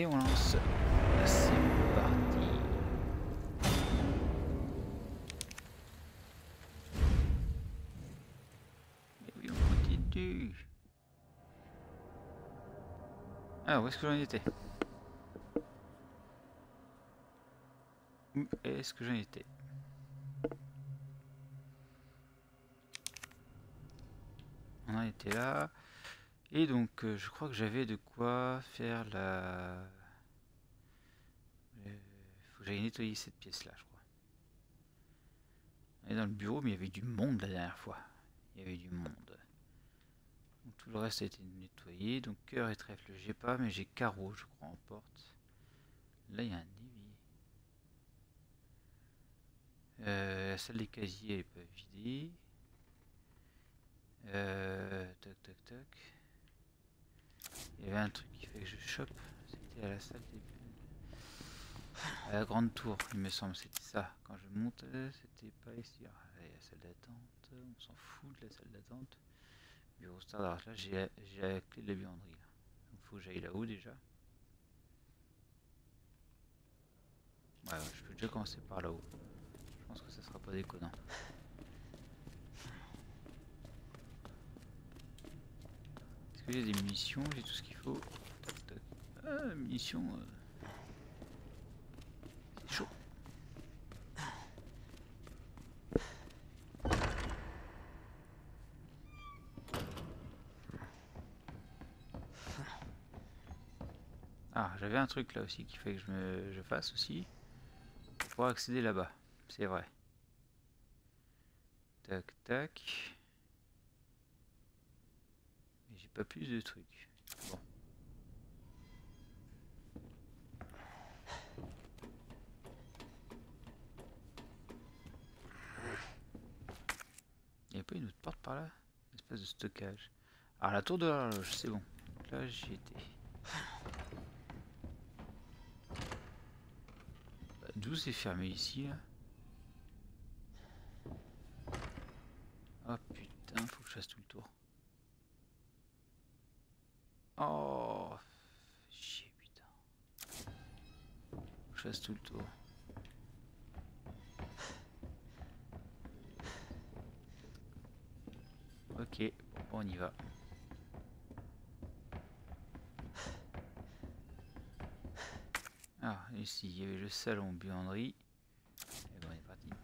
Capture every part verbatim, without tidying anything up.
Et on lance. C'est parti. Et oui, on continue. Alors, où est-ce que j'en étais? Où est-ce que j'en étais? On en était là. Et donc, euh, je crois que j'avais de quoi faire la... Il faut que j'aille nettoyer cette pièce-là, je crois. On est dans le bureau, mais il y avait du monde la dernière fois. Il y avait du monde. Donc, tout le reste a été nettoyé. Donc, cœur et trèfle, j'ai pas, mais j'ai carreau, je crois, en porte. Là, il y a un évier. Euh, la salle des casiers, elle est pas vidée. Euh, tac, tac, tac. Il y avait un truc qui fait que je chope. C'était à la salle des... à la grande tour, il me semble. C'était ça. Quand je montais, c'était pas ici. Ah, là, il y a la salle d'attente. On s'en fout de la salle d'attente. Bureau standard. Là, j'ai la, la clé de la buanderie. Là. Donc, faut que j'aille là-haut déjà. Ouais, ouais, je peux déjà commencer par là-haut. Je pense que ça sera pas déconnant. Est-ce que j'ai des munitions? J'ai tout ce qu'il faut. Tac, tac. Ah, munitions. Euh... C'est chaud. Ah, j'avais un truc là aussi qu'il fallait que je, me, je fasse aussi. Pour pouvoir accéder là-bas. C'est vrai. Tac, tac. Mais j'ai pas plus de trucs. Bon. Il n'y a pas une autre porte par là? Une espèce de stockage. Alors la tour de l'horloge, c'est bon. Donc là j'y étais. Bah, d'où c'est fermé ici là? Oh putain, faut que je fasse tout le tour. Oh chier putain. Faut que je fasse tout le tour. Ok, bon, on y va. Ah, ici il y avait le salon buanderie. Et bon, on est parti.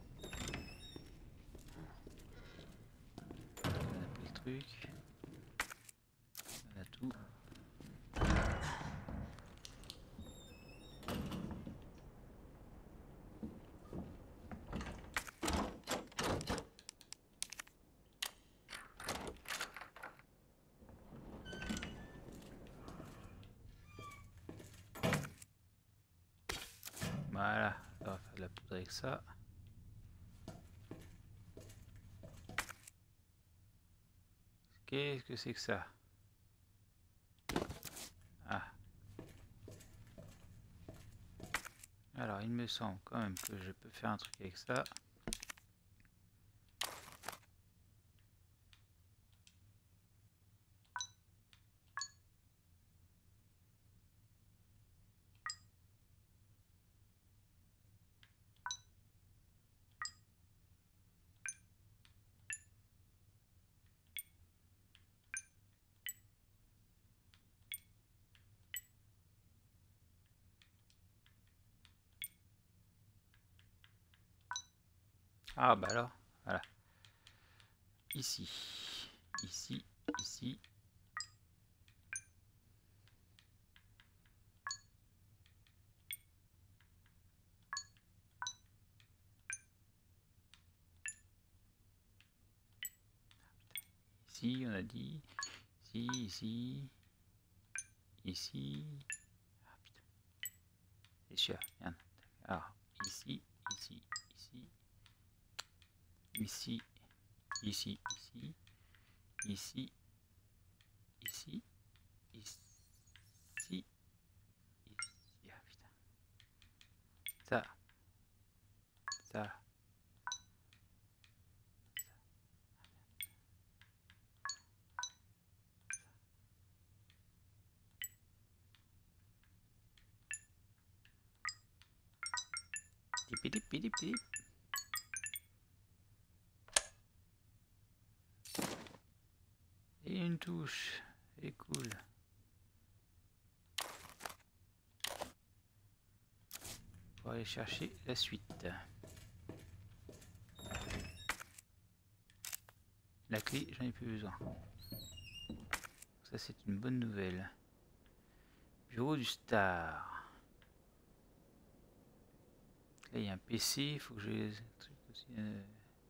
On a pris le truc. On a tout. Voilà, on va faire de la poudre avec ça. Qu'est-ce que c'est que ça? Ah. Alors, il me semble quand même que je peux faire un truc avec ça. Ah bah alors, voilà. Ici, ici, ici. Ici, on a dit. Ici, ici. Ici. Ah putain. C'est sûr, regarde. Alors, ici, ici, ici. Ici, ici, ici. Ici, ici. Ici. Ici. Ah putain. Ça. Ça. Pidip, pidip. Et une touche. C'est cool. Pour aller chercher la suite. La clé, j'en ai plus besoin. Ça, c'est une bonne nouvelle. Bureau du Star. Là, il y a un P C. Il faut que je les trucs aussi. Euh...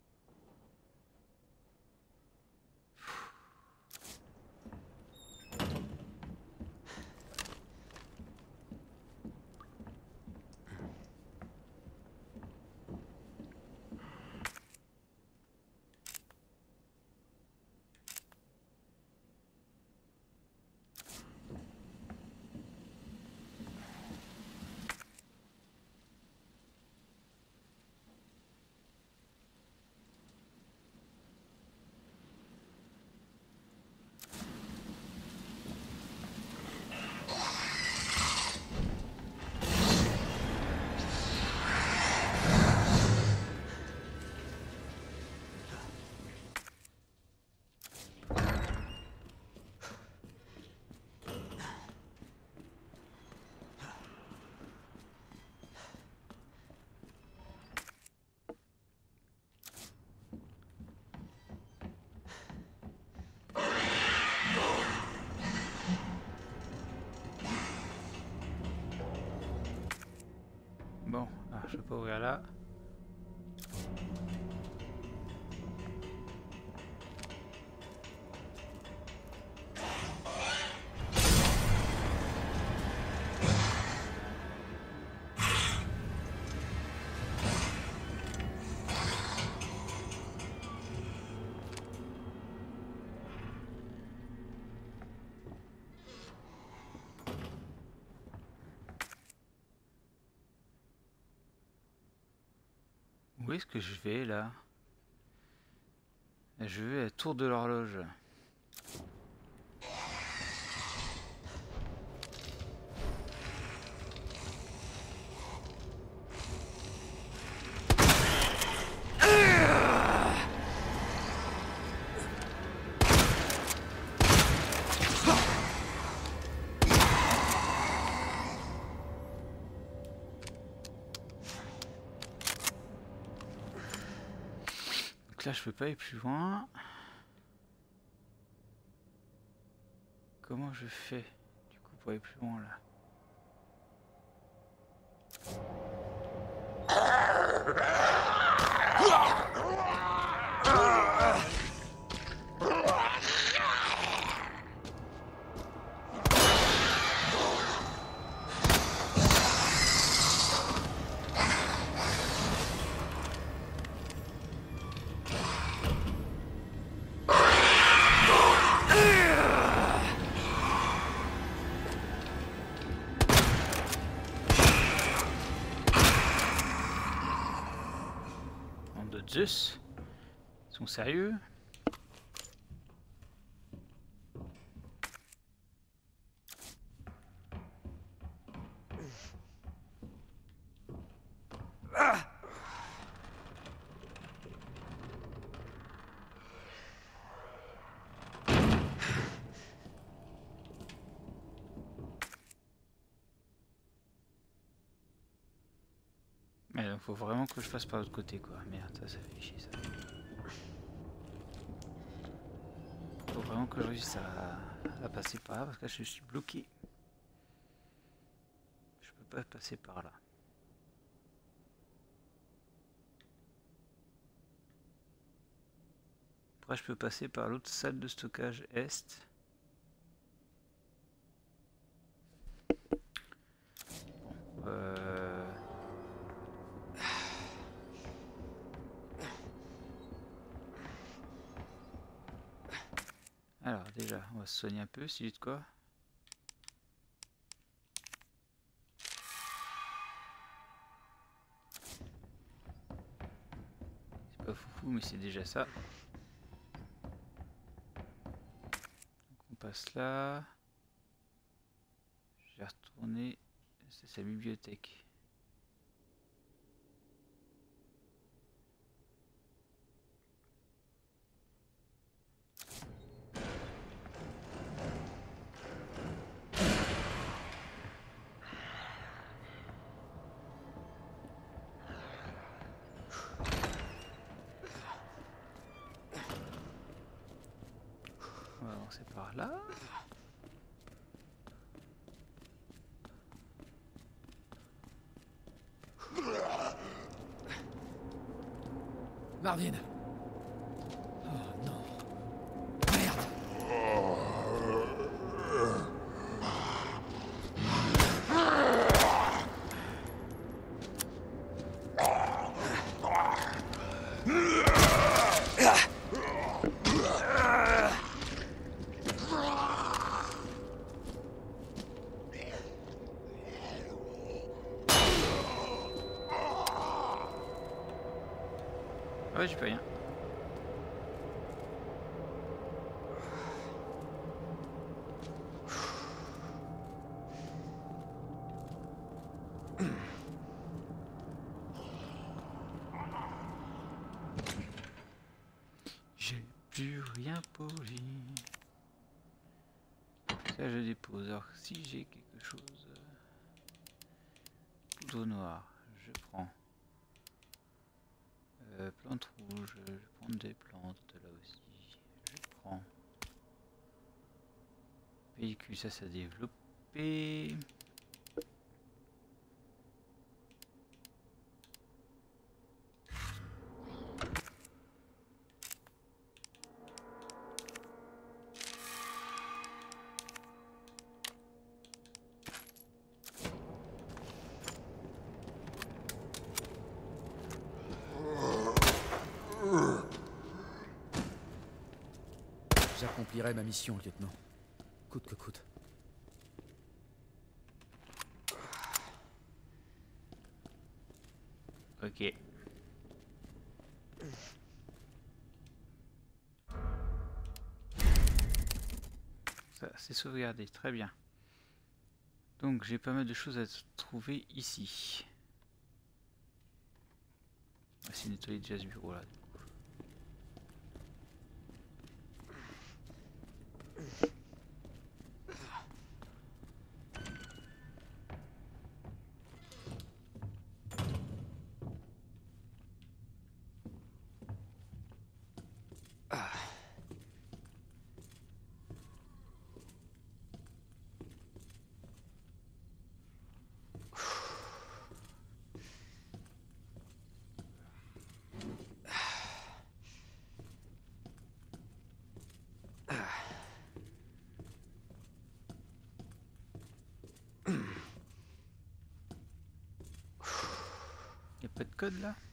Bon, alors je peux pas ouvrir là. Où est-ce que je vais là? Je vais à la tour de l'horloge. Là je peux pas aller plus loin. Comment je fais du coup pour aller plus loin là? Zeus, ils sont sérieux? Mais il faut vraiment que je passe par l'autre côté quoi. Merde, ça, ça fait chier ça. Faut vraiment que je réussisse à, à passer par là parce que là, je suis bloqué. Je peux pas passer par là. Après je peux passer par l'autre salle de stockage est. Bon, euh... Alors déjà, on va se soigner un peu, si j'ai de quoi. C'est pas foufou, mais c'est déjà ça. Donc on passe là. Je vais retourner. C'est sa bibliothèque. Donc c'est par là. Marvin. Oh non. Merde. Ouais, j'ai pas rien. J'ai plus rien pour lui. Ça je dépose. Alors si j'ai quelque chose. Poudre noire, je prends. Euh, plante rouge, je vais prendre des plantes là aussi. Je prends. Véhicule, ça ça a développé. J'accomplirai ma mission, lieutenant. Coûte que coûte. Ok. Ça, c'est sauvegardé, très bien. Donc j'ai pas mal de choses à trouver ici. On va essayer de nettoyer déjà ce bureau là. Y'a pas de code là?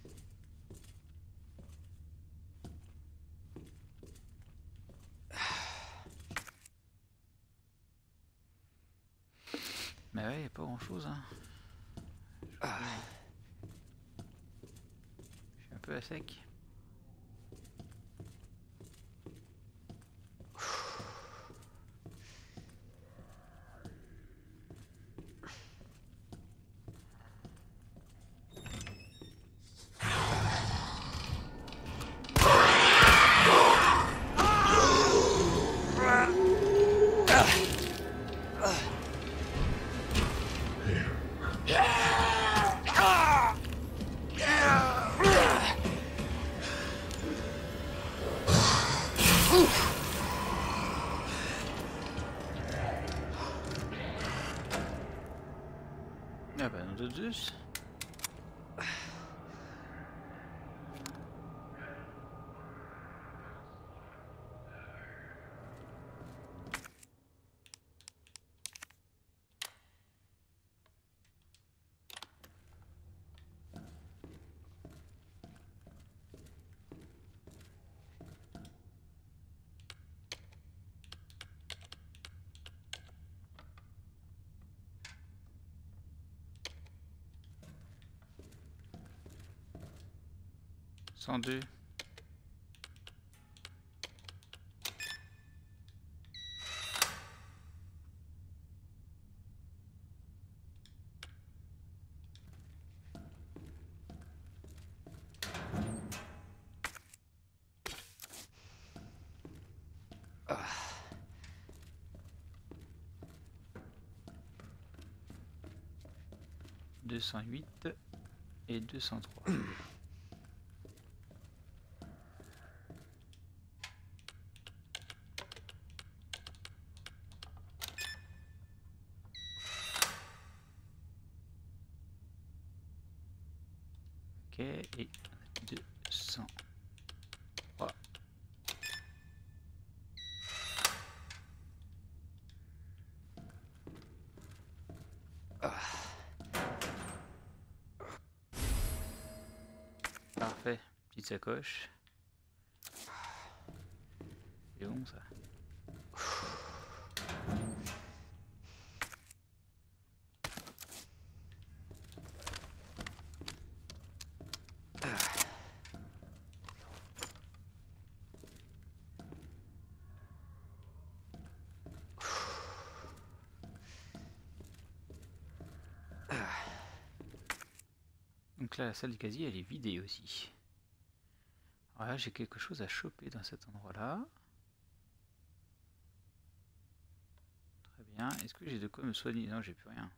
Mais ouais, y'a pas grand chose hein. Je suis un peu à sec. Ah bah non de deux. cent deux. deux cent huit et deux cent trois. Ok, et deux cent trois. Parfait, petite sacoche. C'est bon ça. Donc là, la salle du casier, elle est vidée aussi. Alors là, j'ai quelque chose à choper dans cet endroit-là. Très bien. Est-ce que j'ai de quoi me soigner? Non, j'ai plus rien.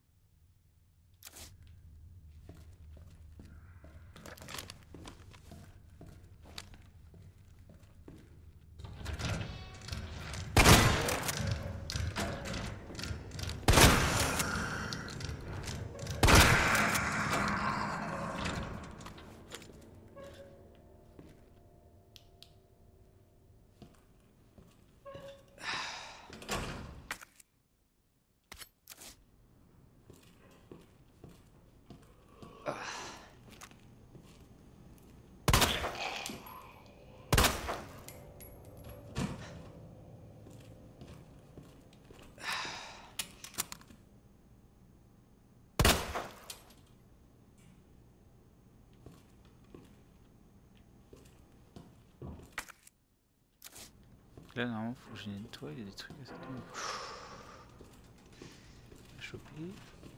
Là, normalement, faut que je nettoie, il y a des trucs à ça. À choper.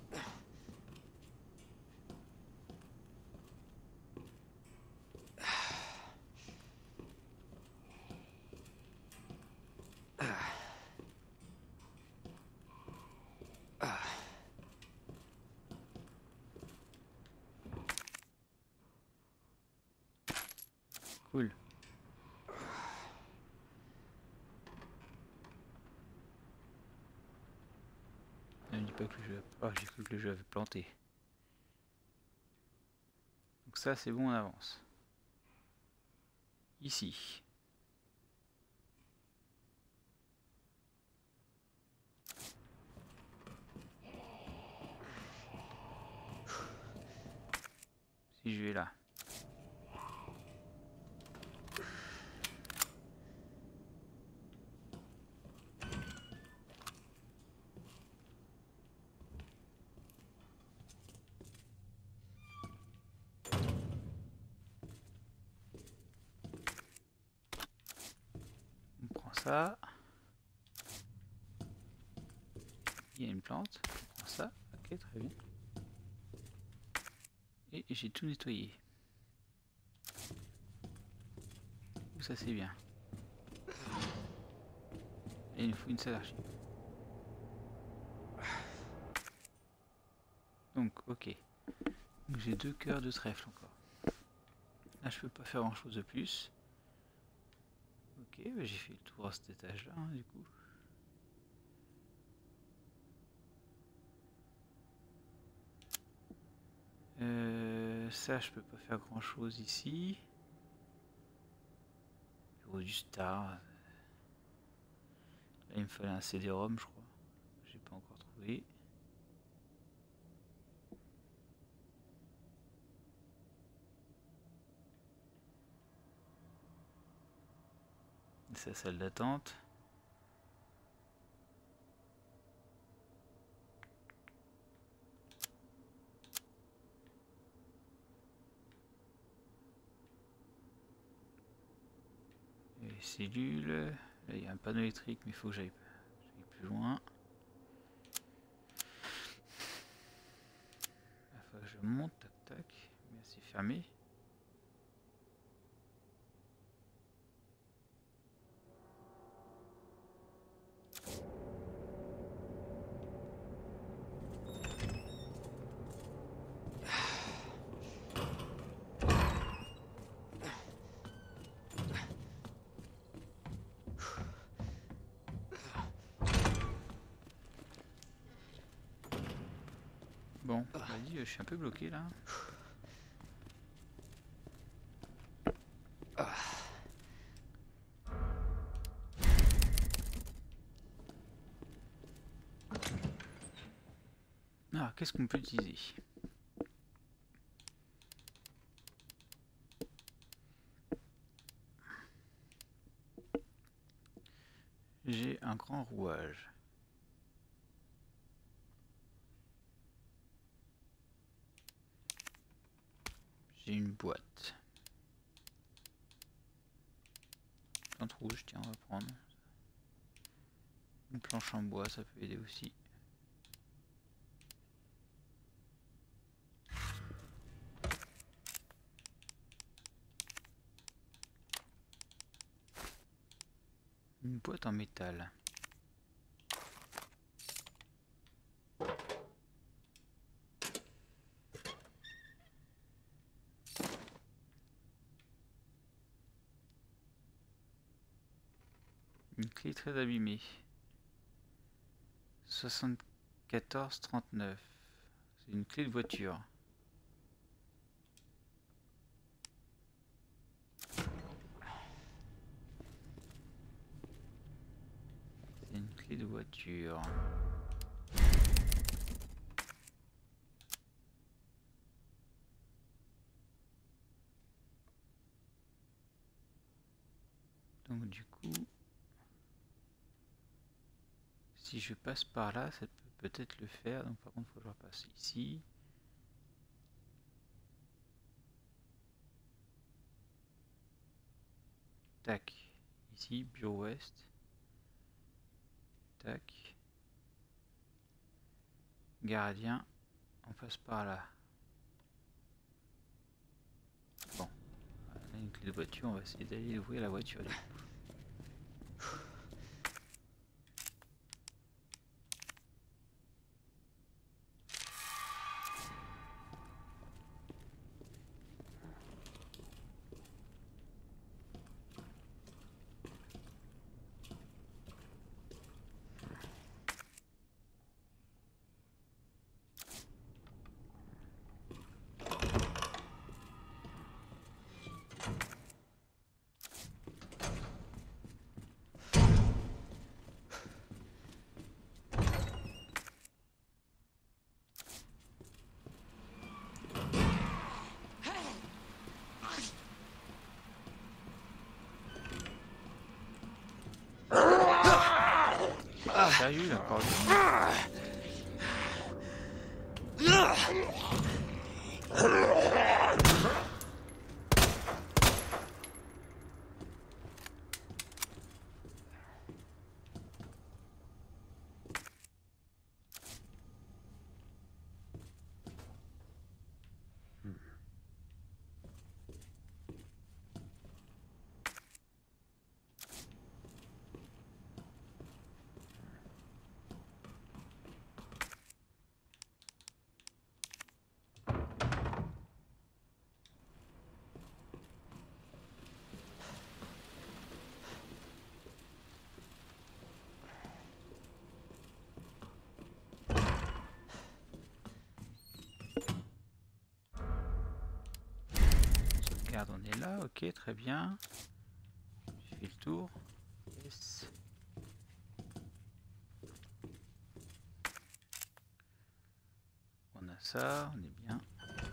Cool. Ne me dis pas que le jeu... Oh, j'ai cru que le jeu avait planté. Donc ça, c'est bon, on avance. Ici. Si je vais là. On prend ça. Il y a une plante. On prend ça. Ok, très bien. Et j'ai tout nettoyé. Ça c'est bien. Et il nous faut une seule archive. Donc ok. J'ai deux cœurs de trèfle encore. Là je peux pas faire grand chose de plus. Ok, bah, j'ai fait le tour à cet étage là hein, du coup. Euh, ça je peux pas faire grand chose ici. Bureau du Star. Là il me fallait un C D-ROM je crois. J'ai pas encore trouvé. C'est la salle d'attente. Les cellules. Là il y a un panneau électrique mais il faut que j'aille plus loin. Il faut que je monte, tac tac. Mais c'est fermé. Bon, vas-y, je suis un peu bloqué là. Alors, qu'est-ce qu'on peut utiliser? J'ai un grand rouage. J'ai une boîte. Plante rouge, tiens, on va prendre. Une planche en bois, ça peut aider aussi. Une boîte en métal. Une clé très abîmée. soixante-quatorze trente-neuf. C'est une clé de voiture. C'est une clé de voiture. Donc du coup, si je passe par là, ça peut peut-être le faire. Donc par contre, il faut que je repasse ici. Tac. Ici, bureau ouest. Tac. Gardien. On passe par là. Bon. On a une clé de voiture. On va essayer d'aller ouvrir la voiture du coup. Sérieux, encore une. Sauvegarde, on est là, ok, très bien. Je fais le tour. Yes. On a ça, on est bien.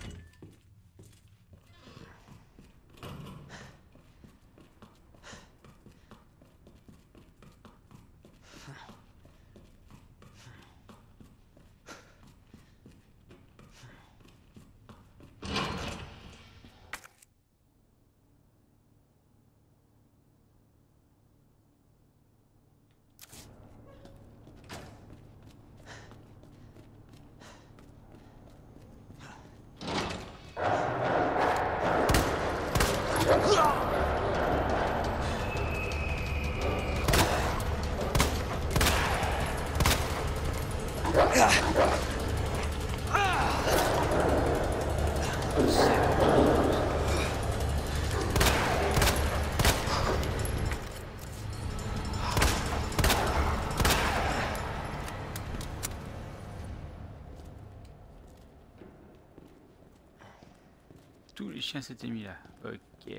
Tous les chiens s'étaient mis là. Ok.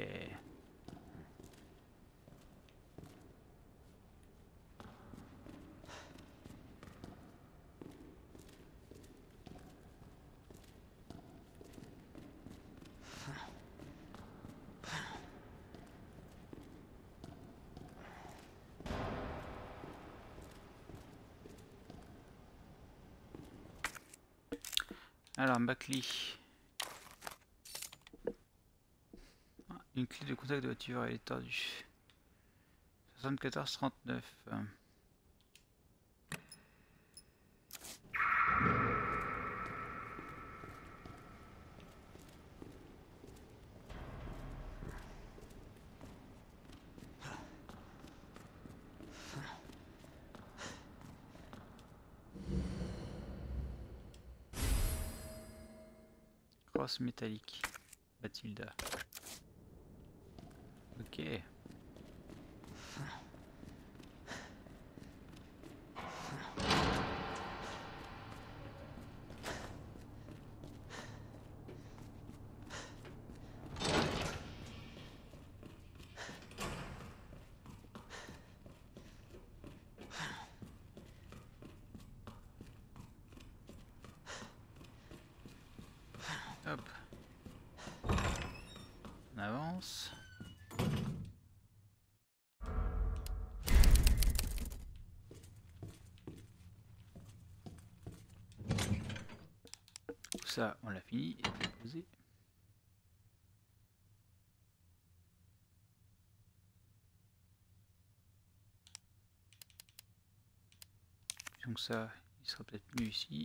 Alors, Buckley. Une clé de contact de voiture, elle est tordue. soixante-quatorze trente-neuf. Crosse métallique. Mathilda. Ok. Hop. On avance. Tout ça, on l'a fini et déposé. Donc ça, il sera peut-être mieux ici.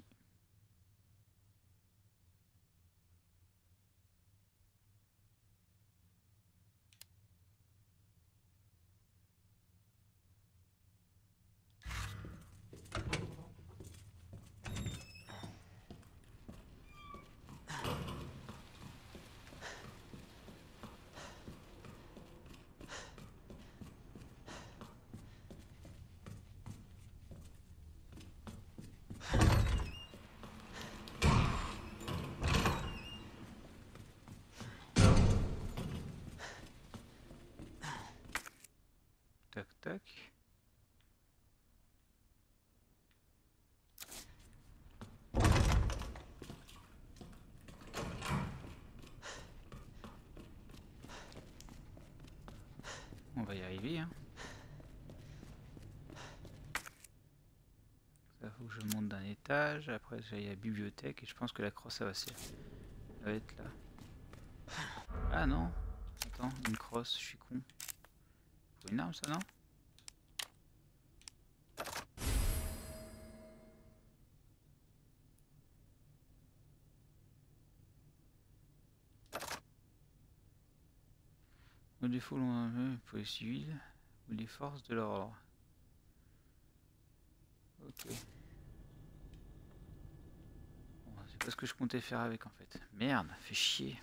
Tac tac. On va y arriver, hein. Ça faut que je monte d'un étage, après j'aille à la bibliothèque et je pense que la crosse ça va, ça va être là. Ah non, attends, une crosse, je suis con. Faut une arme ça, non? Au défaut, l'on pour les civils ou les forces de l'ordre. Ok. Bon, c'est pas ce que je comptais faire avec en fait. Merde, fait chier.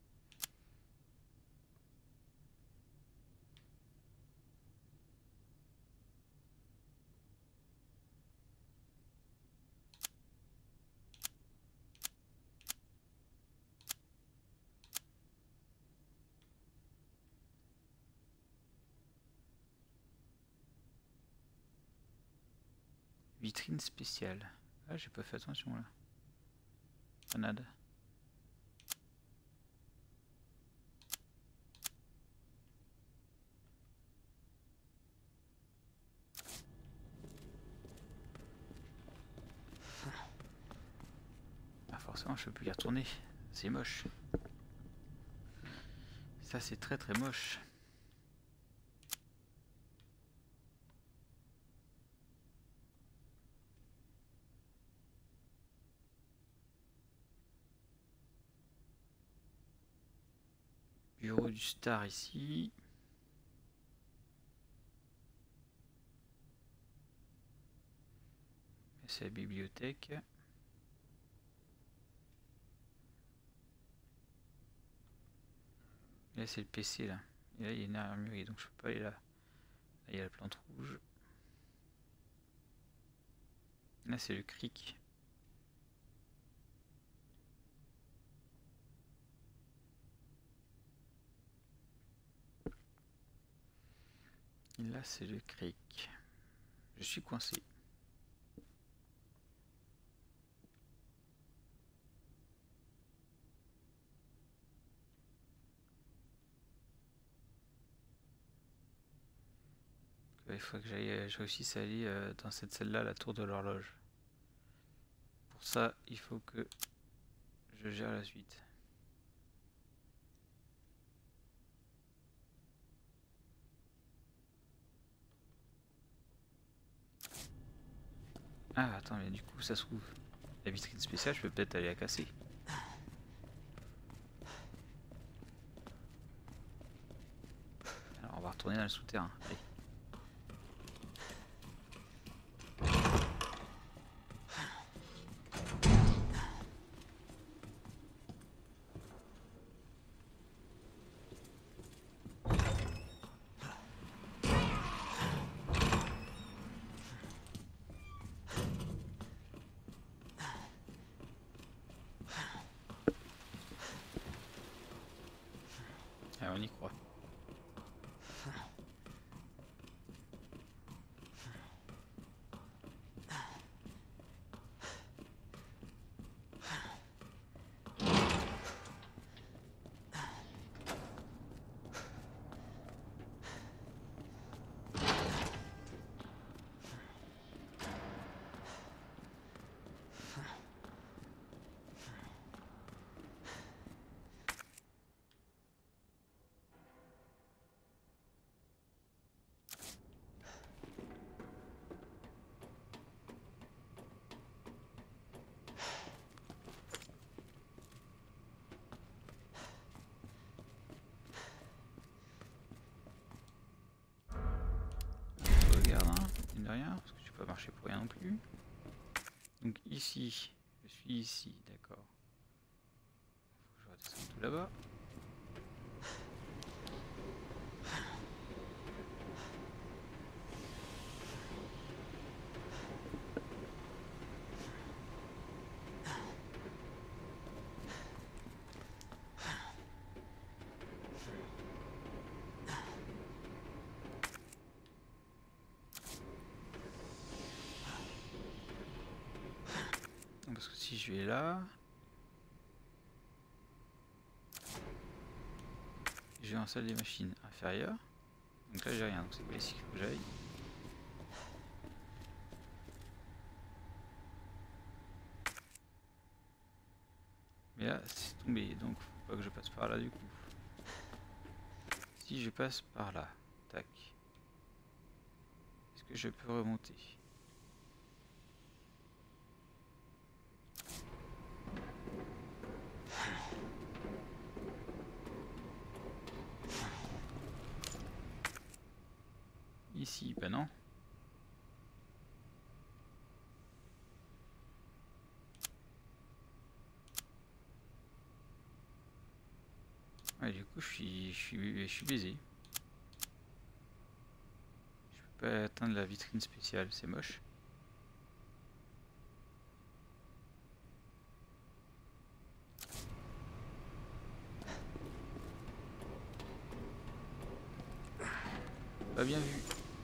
Vitrine spéciale. Ah, j'ai pas fait attention là. Grenade. Ah, forcément, je peux plus y retourner. C'est moche. Ça, c'est très très moche. Bureau du Star ici. C'est la bibliothèque. Là c'est le P C là. Et là il y a une armurerie donc je peux pas aller là. Là il y a la plante rouge. Là c'est le cric. Et là c'est le cric. Je suis coincé. Il faut que j'aille, je réussisse à aller dans cette salle là, la tour de l'horloge. Pour ça il faut que je gère la suite. Ah attends, mais du coup ça se trouve, la vitrine spéciale je peux peut-être aller la casser. Alors on va retourner dans le souterrain. Allez. Ah, on y croit. Regarde, hein, mine de rien, parce que tu peux pas marcher pour rien non plus. Donc ici, je suis ici, d'accord. Faut que je redescende tout là-bas. Parce que si je vais là, je vais en salle des machines inférieure. Donc là j'ai rien, donc c'est pas ici qu'il faut que j'aille. Mais là c'est tombé, donc faut pas que je passe par là du coup. Si je passe par là, tac. Est-ce que je peux remonter? Ici, bah non. Ouais, du coup, je suis, je suis, je suis baisé. Je peux pas atteindre la vitrine spéciale, c'est moche. Pas bien vu.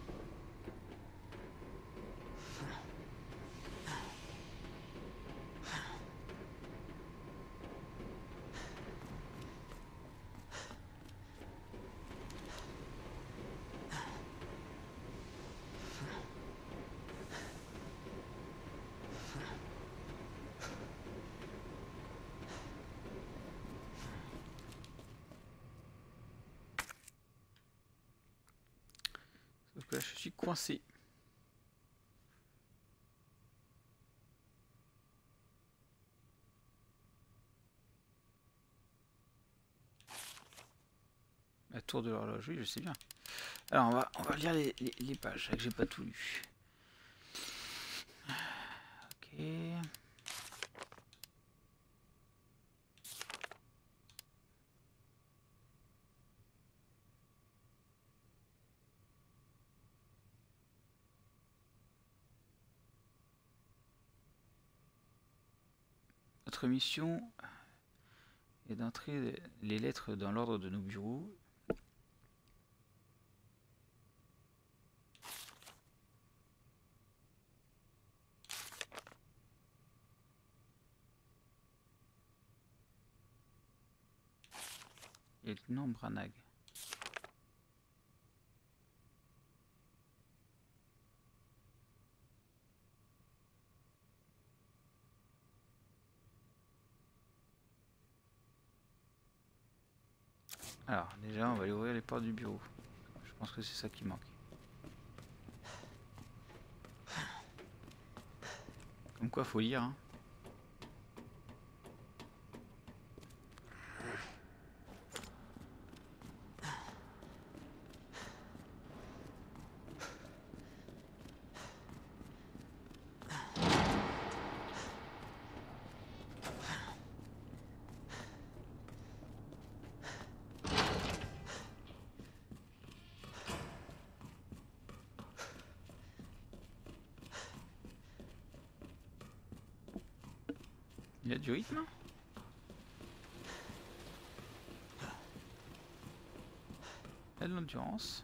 Sauf que là, je suis coincé. La tour de l'horloge, oui, je sais bien. Alors, on va, on va lire les, les, les pages, là que j'ai pas tout lu. Ok. Notre mission est d'entrer les lettres dans l'ordre de nos bureaux. Lieutenant Branagh. Alors, déjà, on va aller ouvrir les portes du bureau. Je pense que c'est ça qui manque. Comme quoi, faut lire. Hein. Il y a du rythme. Il y a de l'endurance.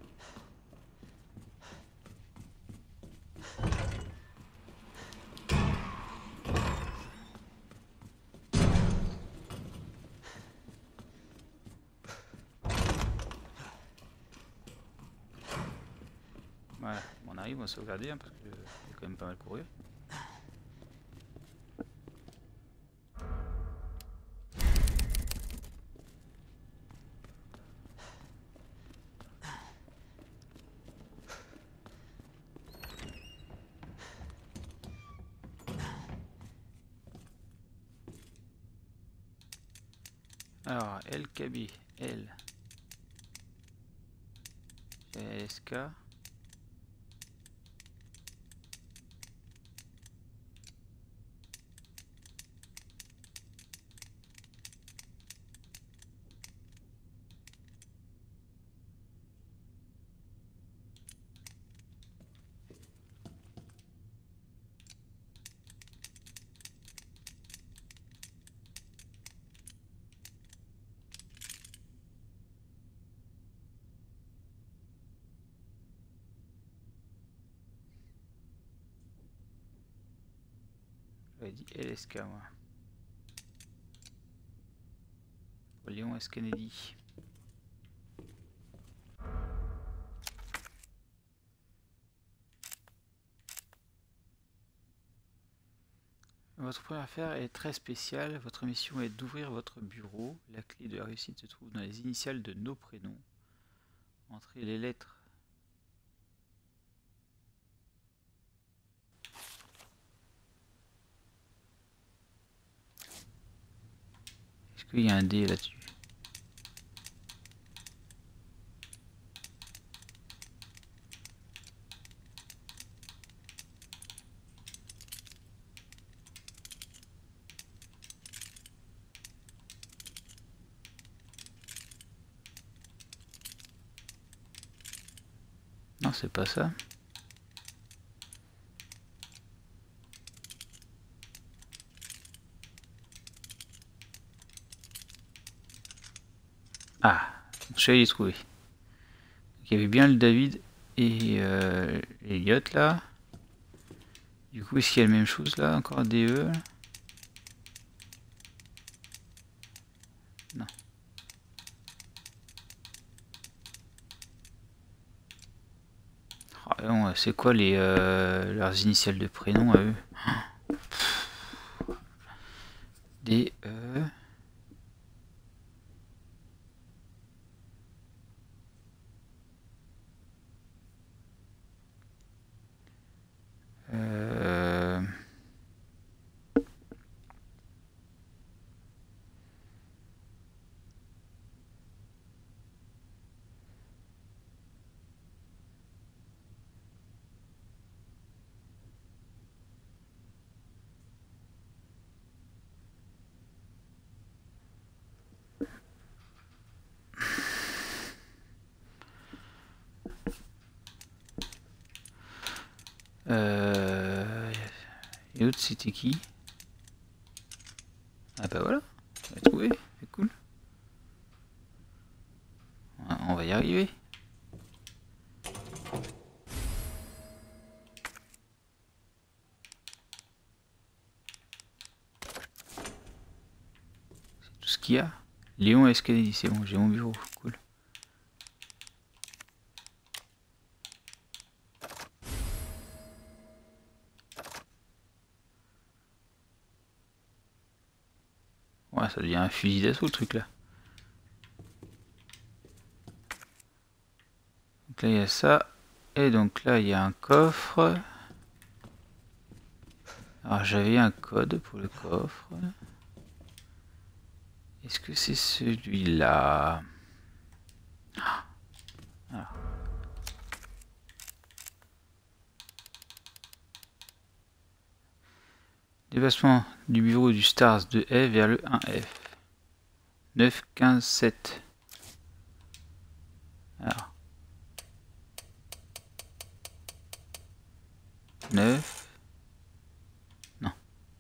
Voilà, on arrive, on va sauvegarder hein, parce que j'ai quand même pas mal couru. Alors, L K B, L, S K. J'avais dit L S K moi. Pour Léon S. Kennedy. Votre première affaire est très spéciale. Votre mission est d'ouvrir votre bureau. La clé de la réussite se trouve dans les initiales de nos prénoms. Entrez les lettres. Est-ce qu'il y a un D là-dessus? Non, c'est pas ça. Ah, je l'ai trouvé. Il y avait bien le David et euh, Elliot là. Du coup, est-ce qu'il y a la même chose là? Encore D E? Non. Oh, non, c'est quoi les euh, leurs initiales de prénom à eux? D E. Euh... Euh... Et l'autre c'était qui? Ah bah voilà, on a trouvé, c'est cool. On va y arriver. C'est tout ce qu'il y a. Léon S. Kennedy, c'est bon, j'ai mon bureau, cool. Ouais, ça devient un fusil d'assaut le truc là. Donc là il y a ça. Et donc là il y a un coffre. Alors j'avais un code pour le coffre. Est-ce que c'est celui-là? Alors. Déplacement du bureau du Stars de F vers le un F. neuf, quinze, sept. Alors. neuf. Non.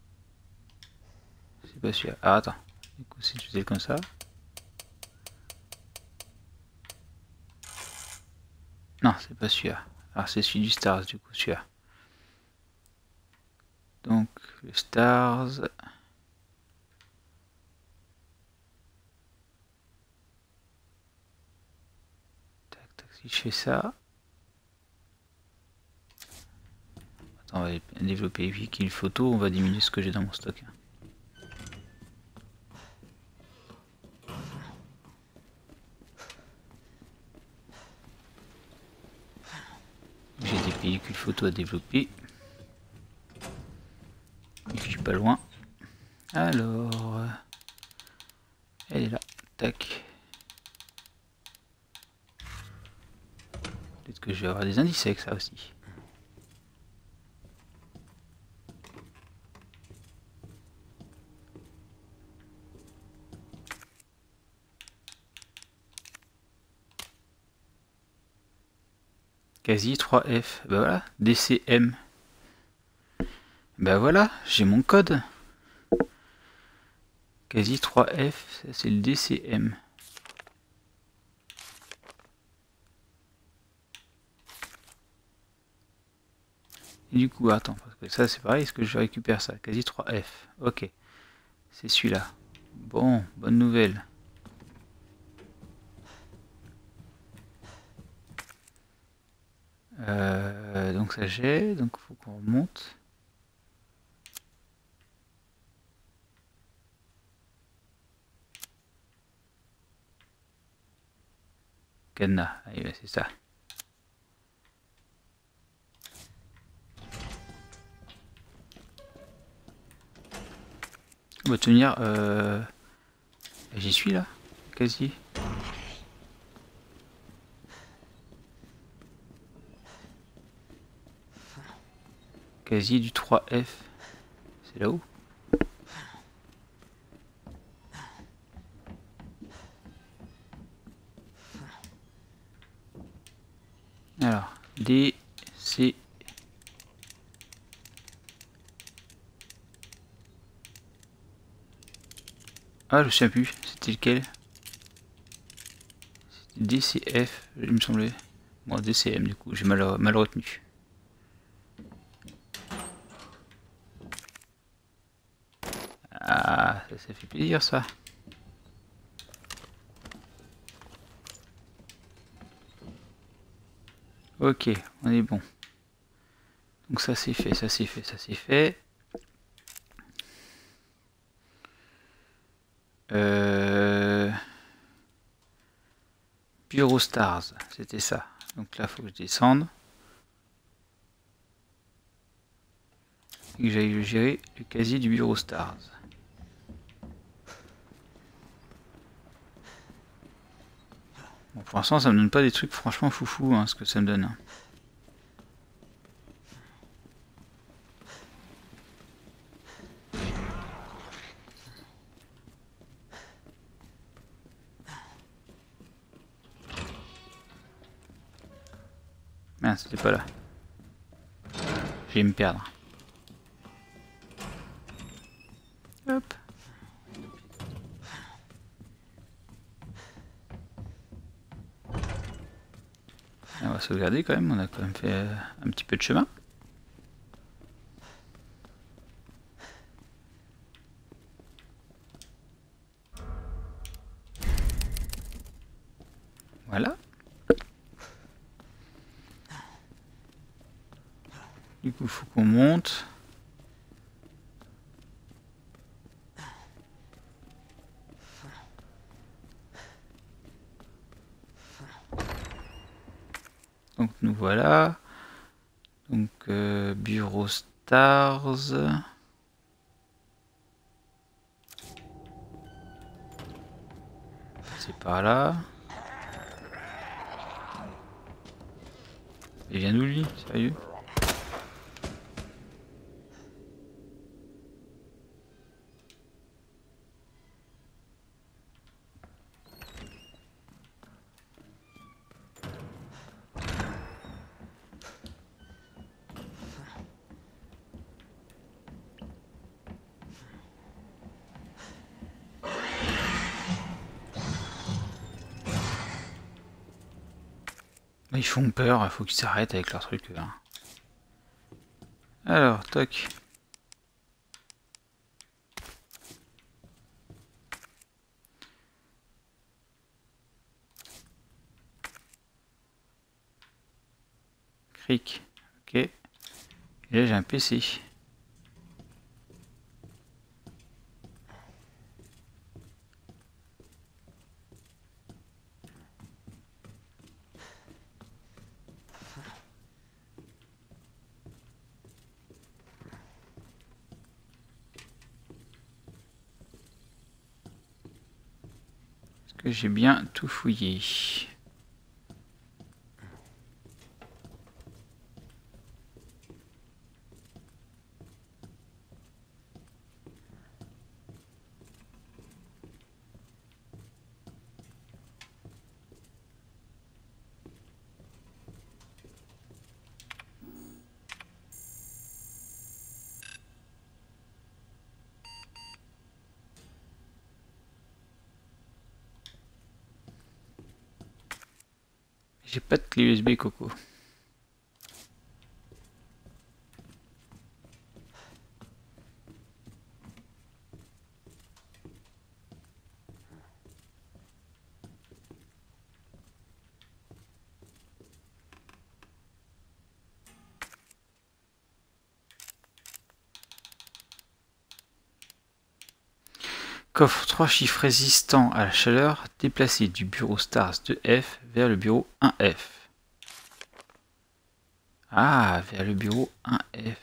C'est pas celui-là. Ah, attends. Du coup, si tu faisais comme ça. Non, c'est pas celui-là. Alors, c'est celui du Stars, du coup, celui-là. Donc, le Stars. Tac, tac, si je fais ça. Attends, on va développer vite une photo, on va diminuer ce que j'ai dans mon stock. J'ai des pellicules photo à développer. Et je suis pas loin. Alors, elle est là. Tac. Peut-être que je vais avoir des indices avec ça aussi. Quasi trois F. Bah voilà, D C M. Bah voilà, j'ai mon code. Quasi trois F, ça c'est le D C M. Et du coup, attends, parce que ça c'est pareil, est-ce que je récupère ça? Quasi trois F. Ok, c'est celui-là. Bon, bonne nouvelle. Euh, donc ça j'ai, donc il faut qu'on remonte. Cadenas, ah, c'est ça. On va tenir. Euh... J'y suis là, quasi. Quasi du trois F. C'est là-haut. Alors, D, C. Ah, je me souviens plus. C'était lequel? C'était D C F, il me semblait. Bon, D C M, du coup, j'ai mal, mal retenu. Ah, ça, ça fait plaisir, ça. Ok, on est bon. Donc ça c'est fait, ça c'est fait, ça c'est fait. Euh... Bureau Stars, c'était ça. Donc là, il faut que je descende. Et que j'aille gérer le casier du Bureau Stars. Bon, pour l'instant, ça me donne pas des trucs franchement foufou, hein, ce que ça me donne. Hein. Merde, c'était pas là. Je vais me perdre. Hop. On va sauvegarder quand même, on a quand même fait un petit peu de chemin. Voilà. Du coup, il faut qu'on monte. Donc nous voilà. Donc euh, bureau Stars. C'est par là. Il vient d'où lui? Sérieux? Ils font peur, il faut qu'ils s'arrêtent avec leur truc là. Alors, toc. Cric. Ok. Et là j'ai un P C. Est-ce que j'ai bien tout fouillé? J'ai pas de clé U S B Coco. Coffre trois chiffres résistants à la chaleur, déplacé du bureau Stars deux F vers le bureau un F. Ah, vers le bureau un F.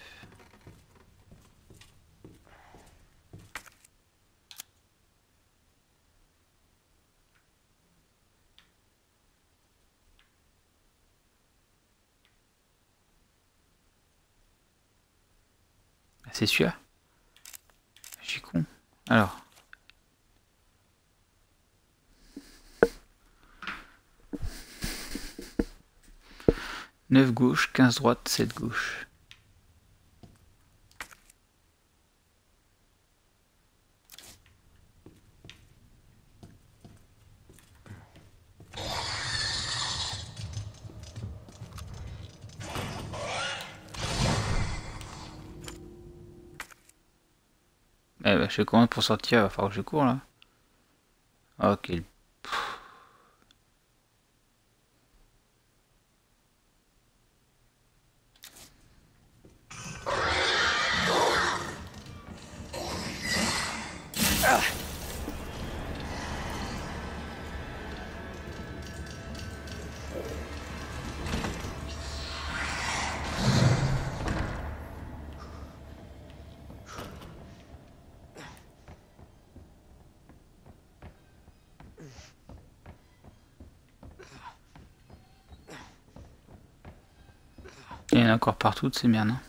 C'est celui-là? Je suis con. Alors. neuf gauche, quinze droite, sept gauche. Eh ben, je fais comment pour sortir? Il va falloir que je cours là. Ok. Il y en a encore partout de ces merdes. Hein.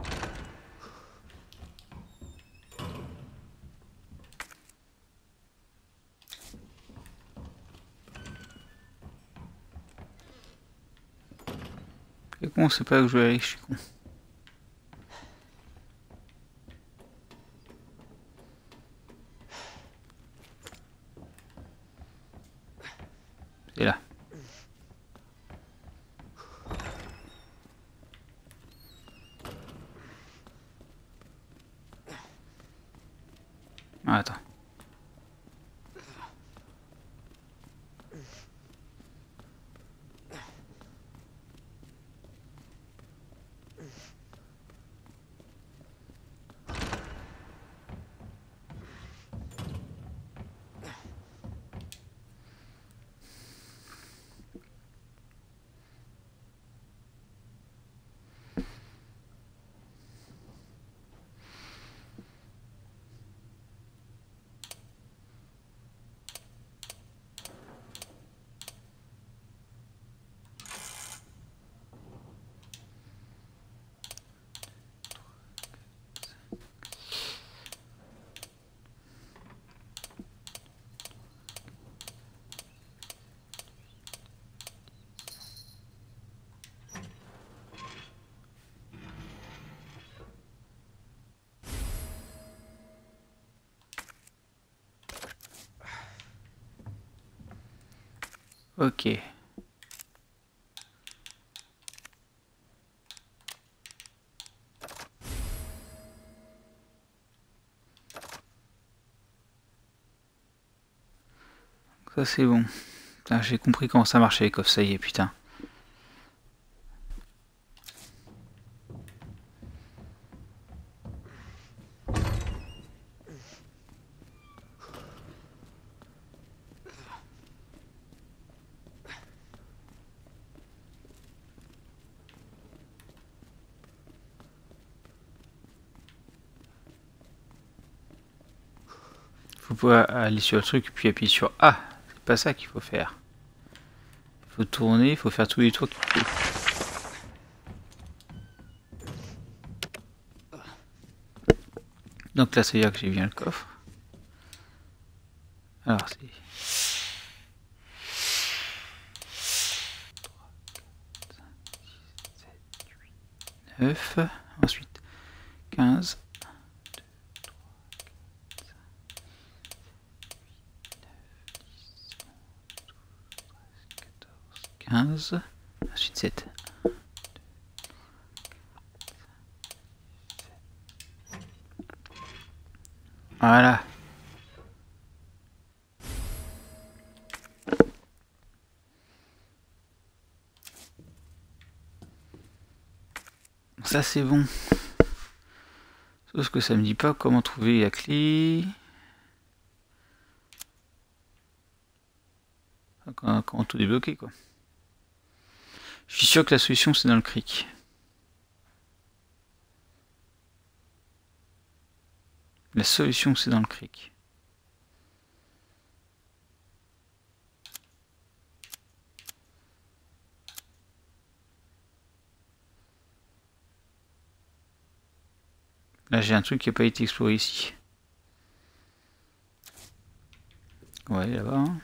C'est con, c'est pas là que je vais aller, je suis con. C'est là. Ah, attends. Ok. Ça c'est bon. J'ai compris comment ça marchait les coffres, ça y est, putain. Faut pouvoir aller sur le truc puis appuyer sur A. C'est pas ça qu'il faut faire. Il faut tourner, il faut faire tous les tours qu'il faut. Donc là, ça veut dire que j'ai bien le coffre. Alors c'est neuf, ensuite quinze, quinze, ensuite sept. Voilà. Ça c'est bon. Sauf que ça me dit pas comment trouver la clé. Comment, comment tout débloquer quoi. Je suis sûr que la solution c'est dans le cric. La solution c'est dans le cric. Là j'ai un truc qui n'a pas été exploré ici. Ouais, là-bas. Hein.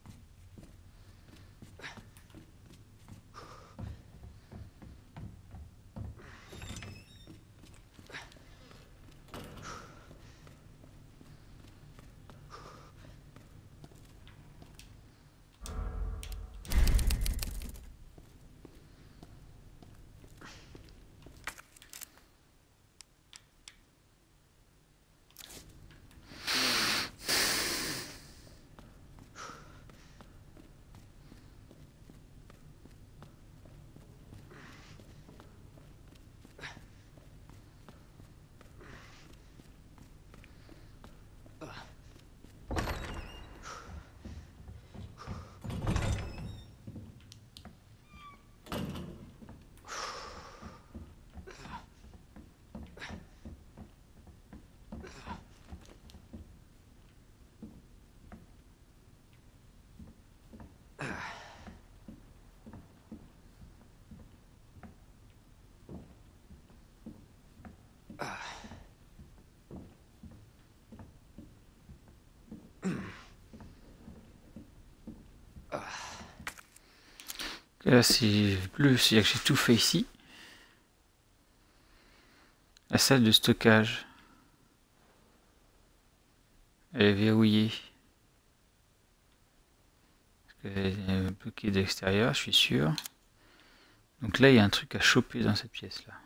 Là c'est bleu, c'est-à-dire que j'ai tout fait ici. La salle de stockage. Elle est verrouillée. Elle est bloquée de l'extérieur, je suis sûr. Donc là il y a un truc à choper dans cette pièce là.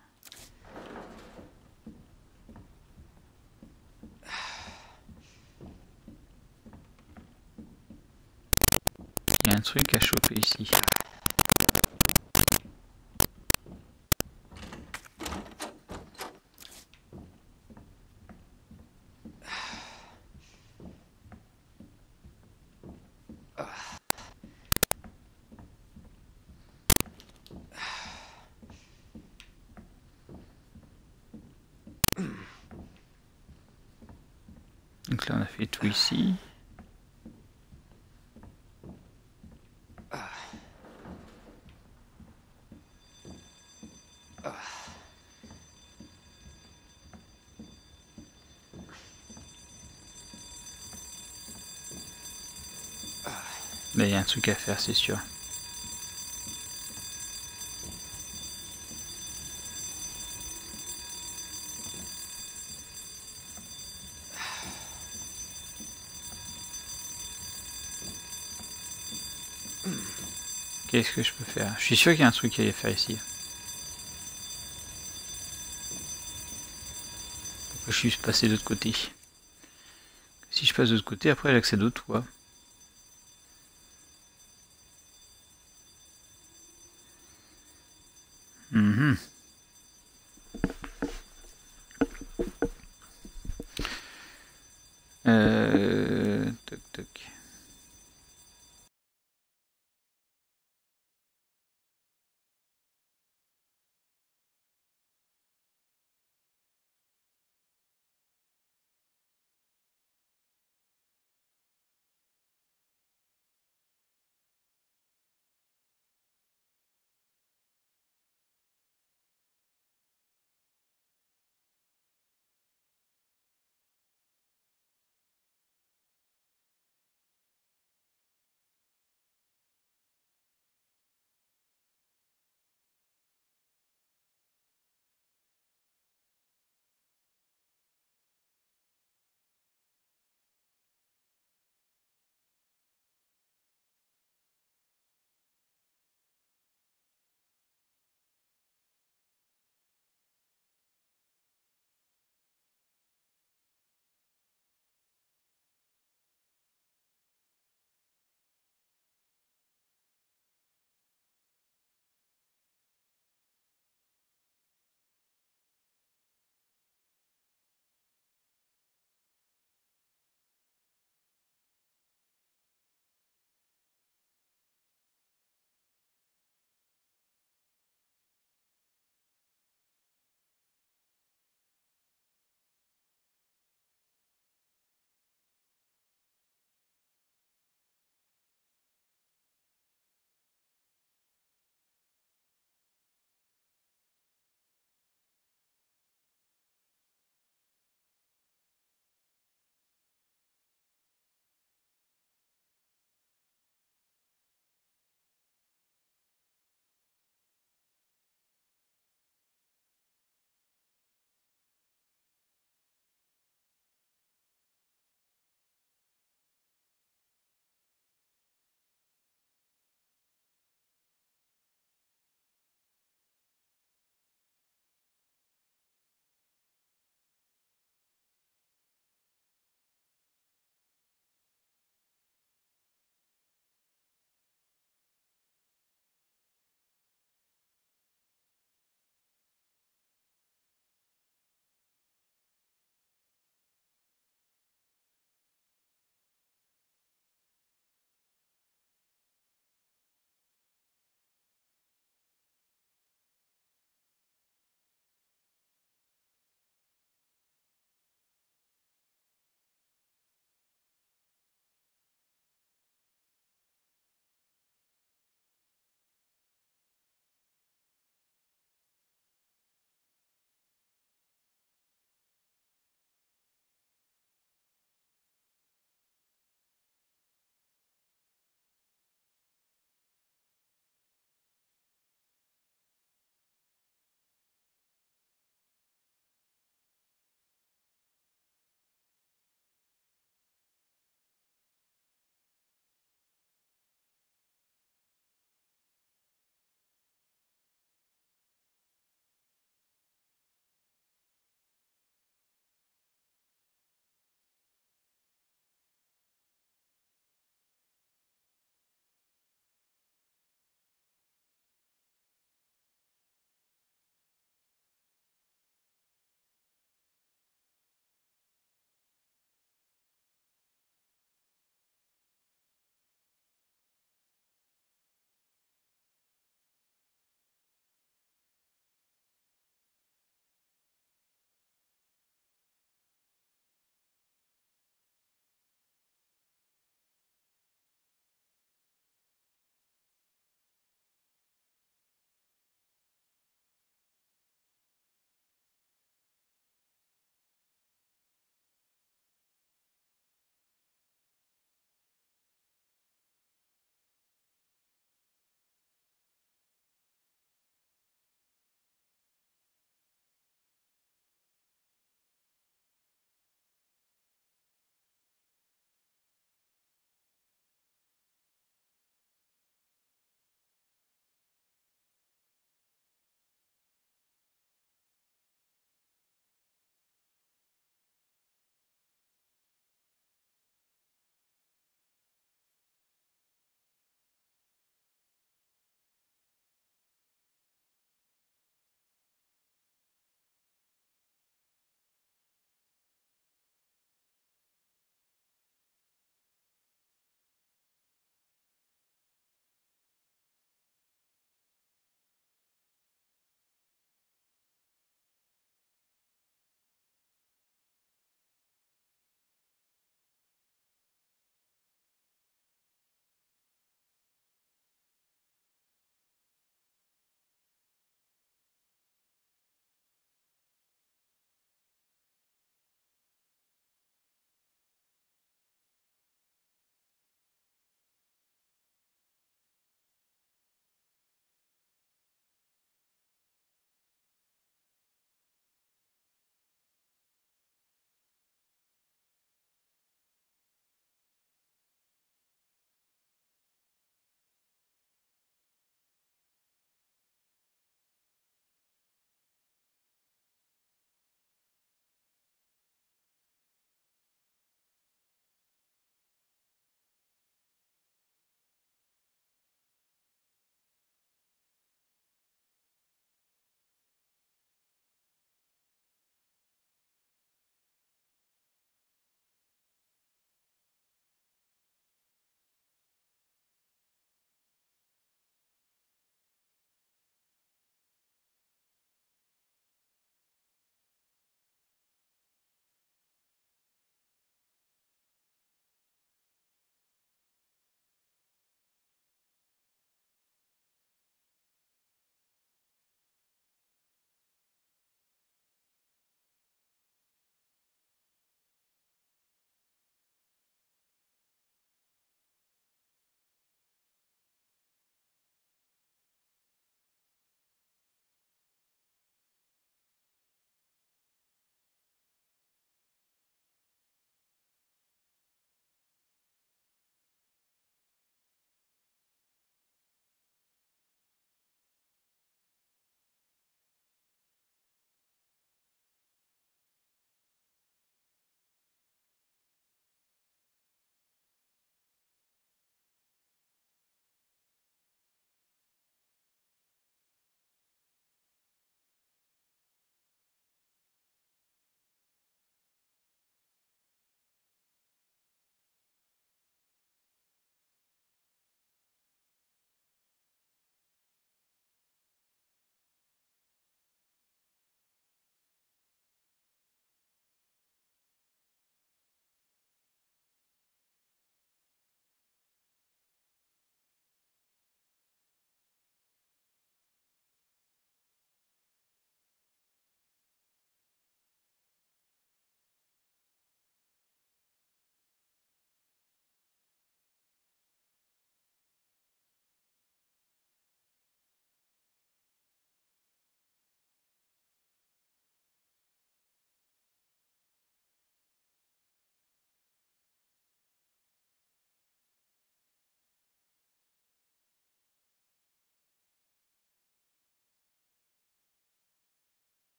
Il y a un truc à choper ici. Donc là on a fait tout ici. Là il y a un truc à faire c'est sûr. Qu'est-ce que je peux faire? Je suis sûr qu'il y a un truc à faire ici. Pourquoi je suis passé de l'autre côté? Si je passe de l'autre côté, après j'accède au toit. Mhm. Euh... Toc toc.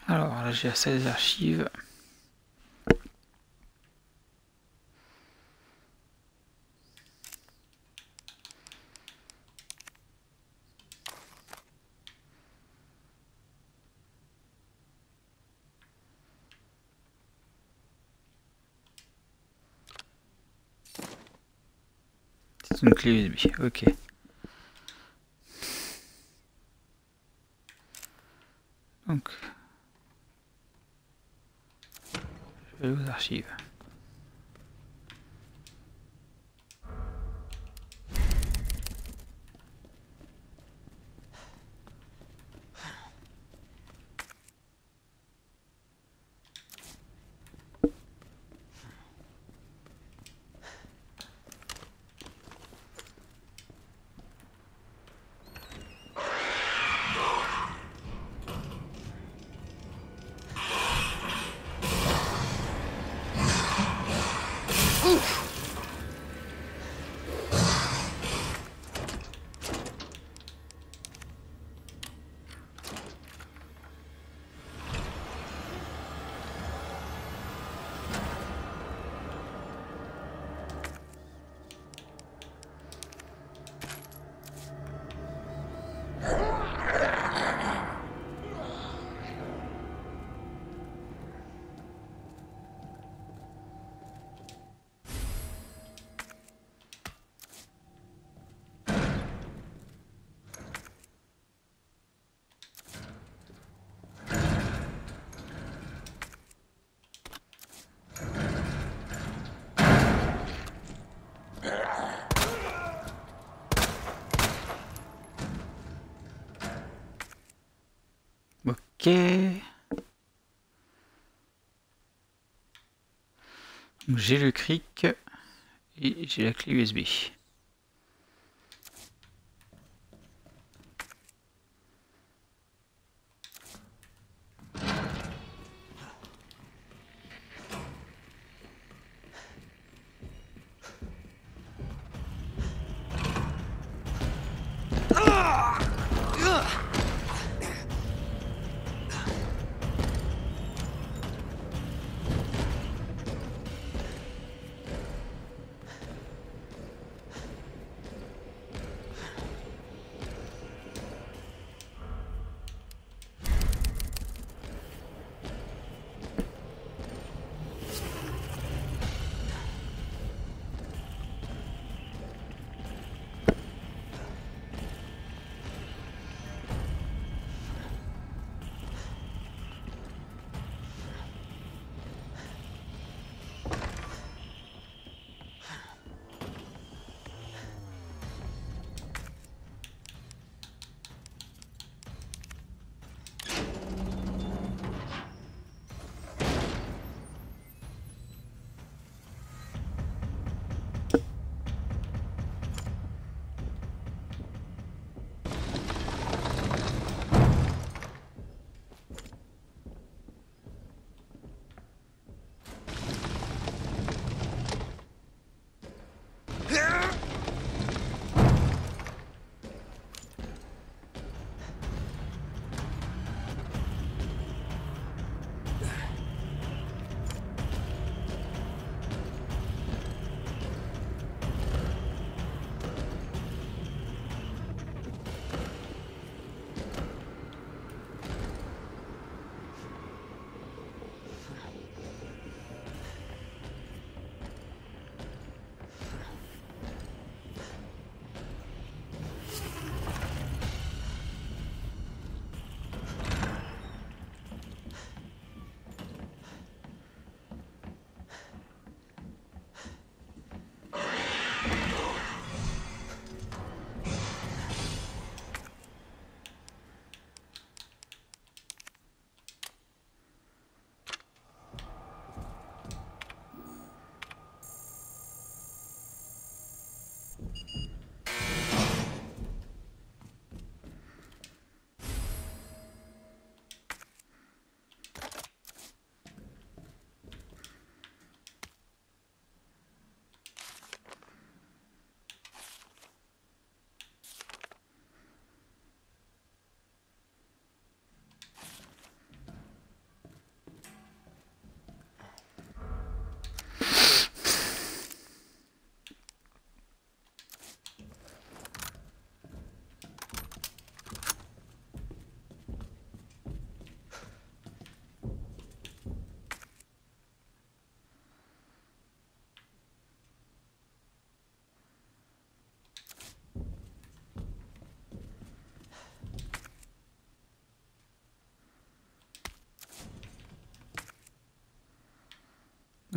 Alors là j'ai assez des archives. C'est une clé U S B, ok. Donc, je vais aux archives. Ok. J'ai le cric et j'ai la clé U S B.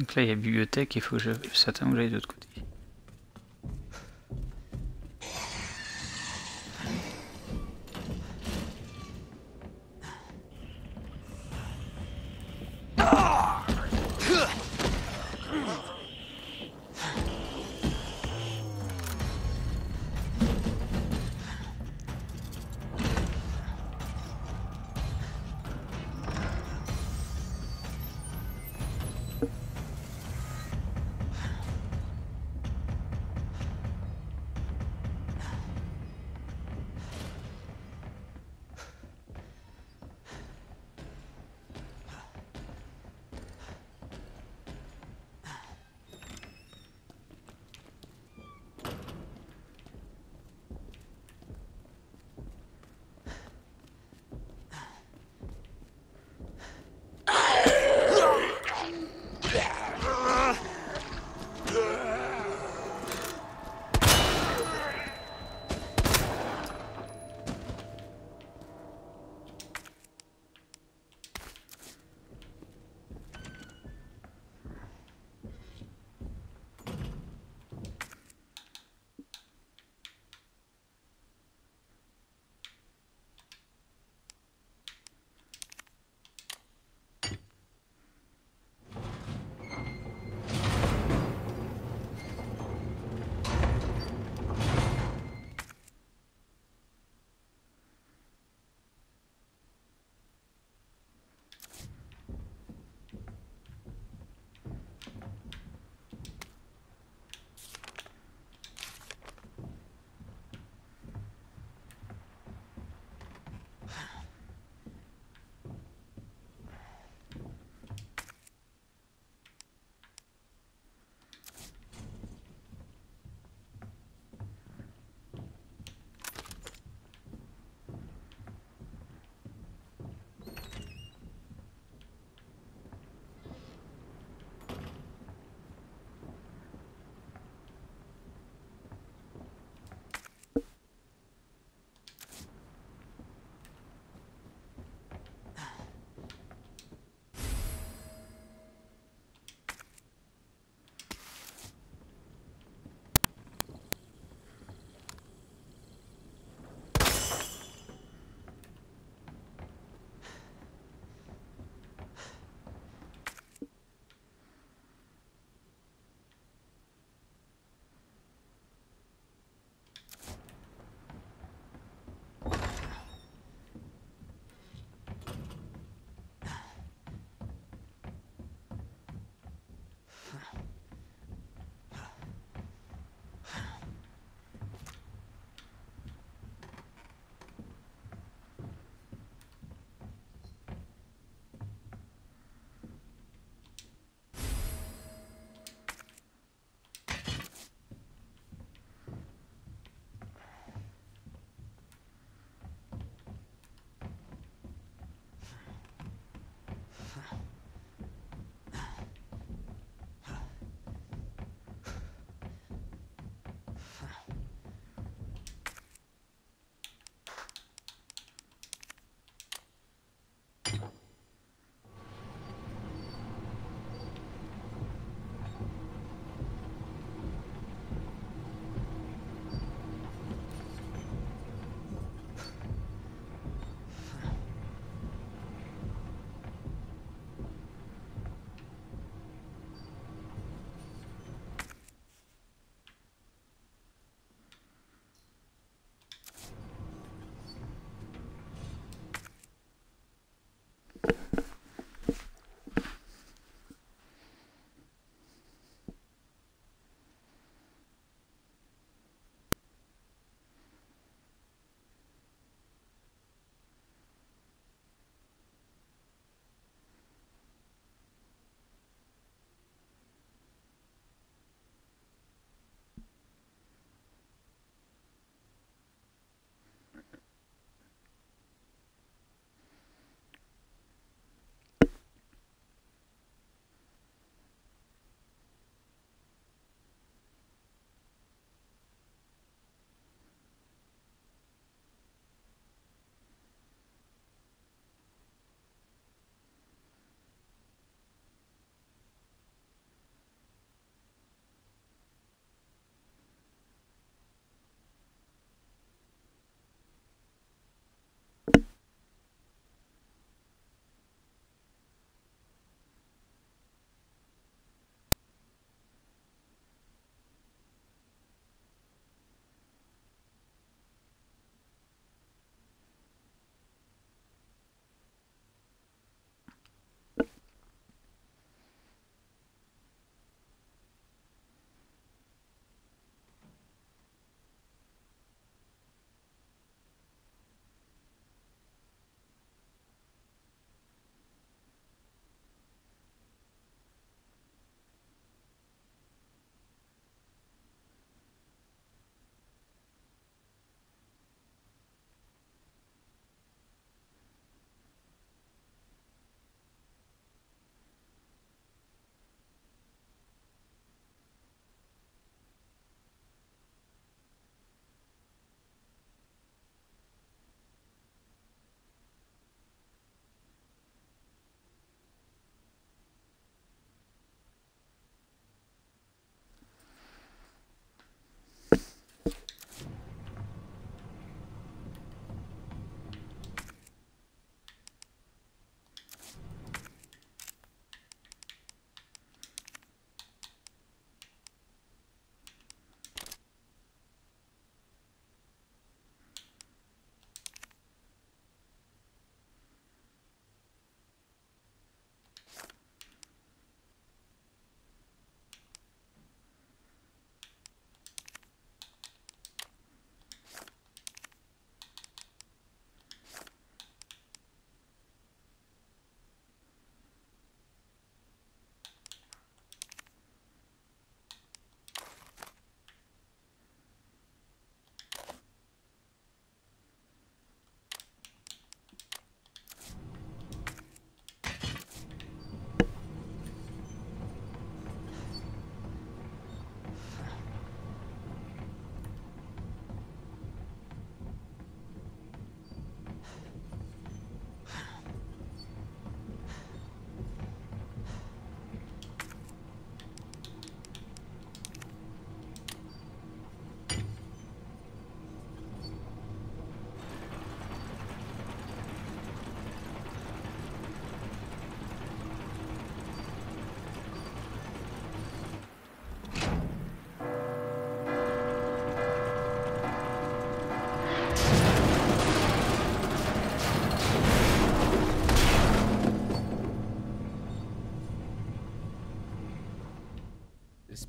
Donc là il y a bibliothèque, il faut que je certainement que j'aille de l'autre côté.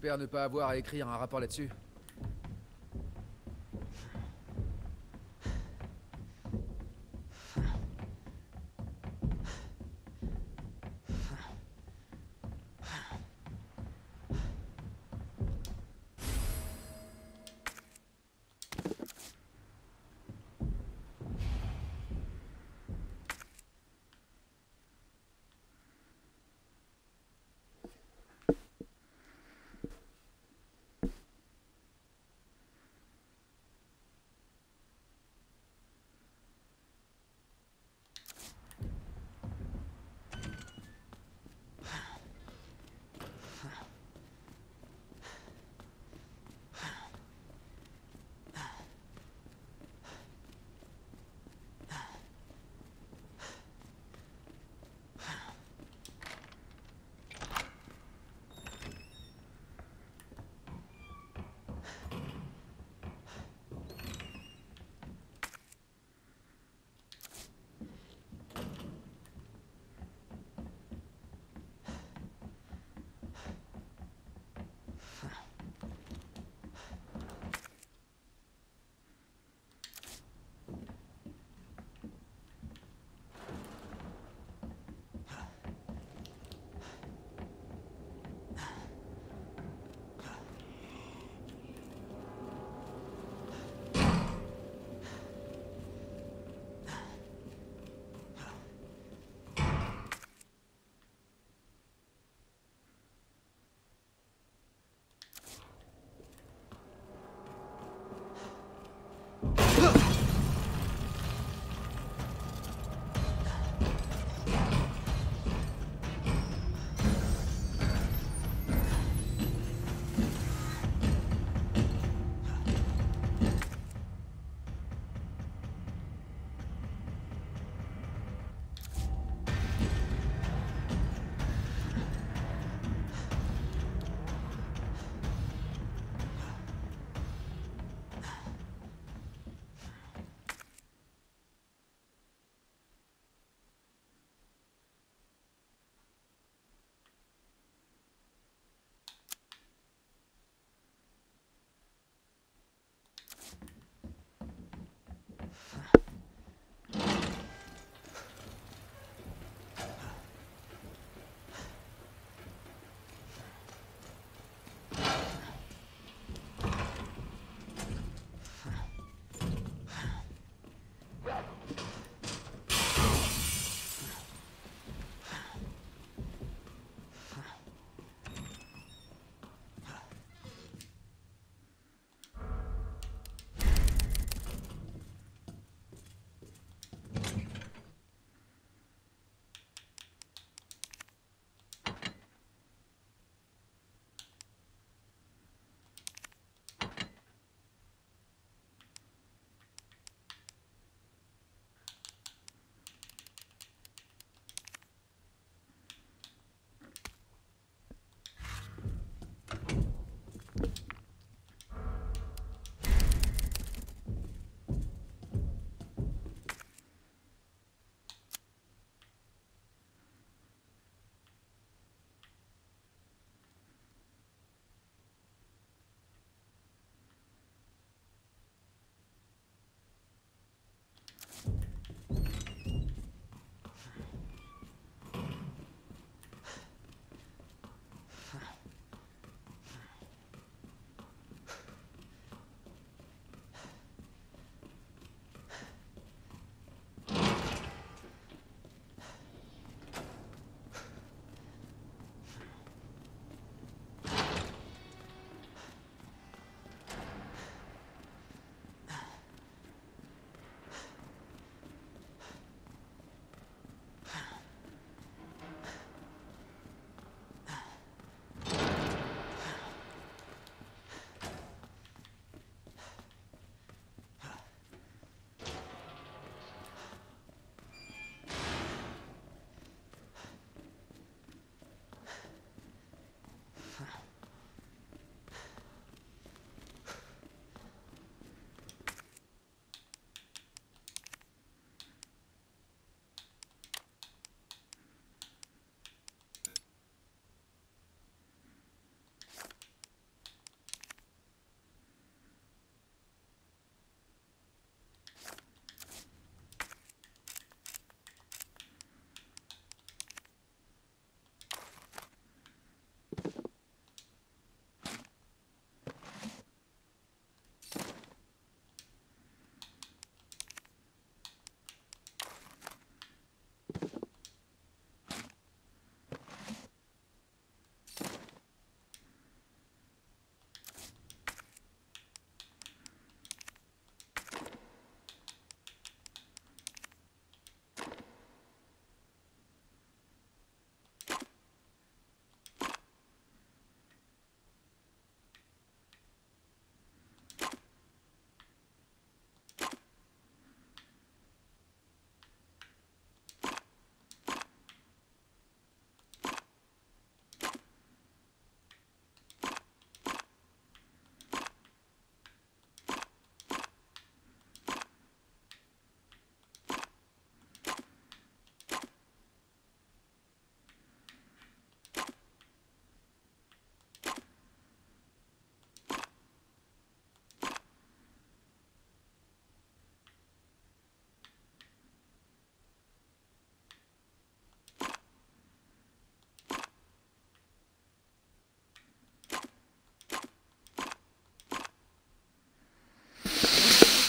J'espère ne pas avoir à écrire un rapport là-dessus.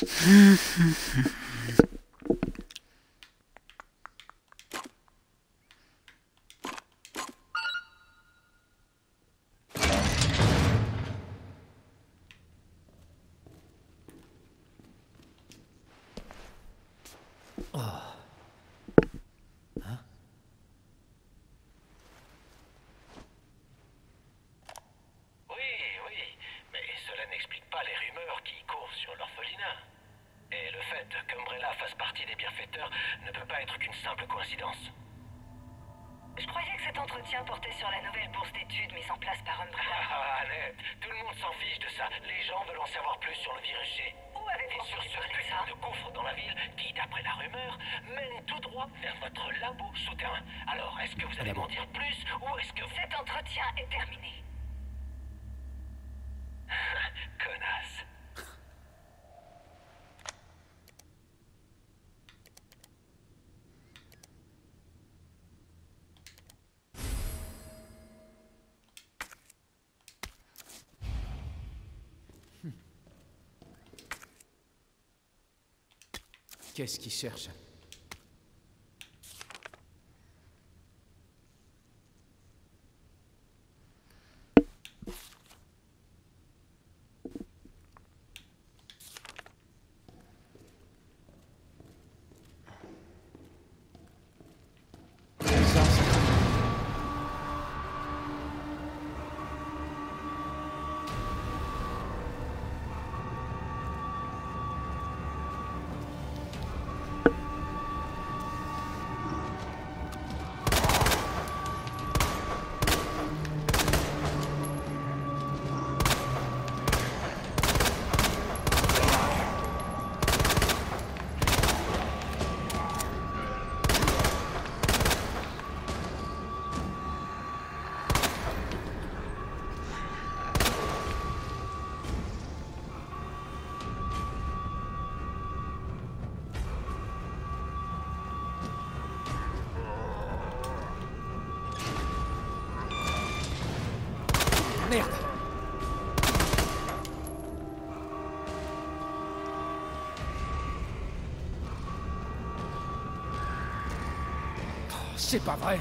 ne peut pas être qu'une simple coïncidence. Je croyais que cet entretien portait sur la nouvelle bourse d'études mise en place par Umbrella. Ah, Annette, tout le monde s'en fiche de ça. Les gens veulent en savoir plus sur le virus G. Où avez-vous Et sur ce putain de gouffre dans la ville qui, d'après la rumeur, mène tout droit vers votre labo souterrain. Alors, est-ce que vous allez m'en dire plus ou est-ce que... Cet entretien est terminé. Connasse. Qu'est-ce qu'il cherche? Merde! Oh, c'est pas vrai!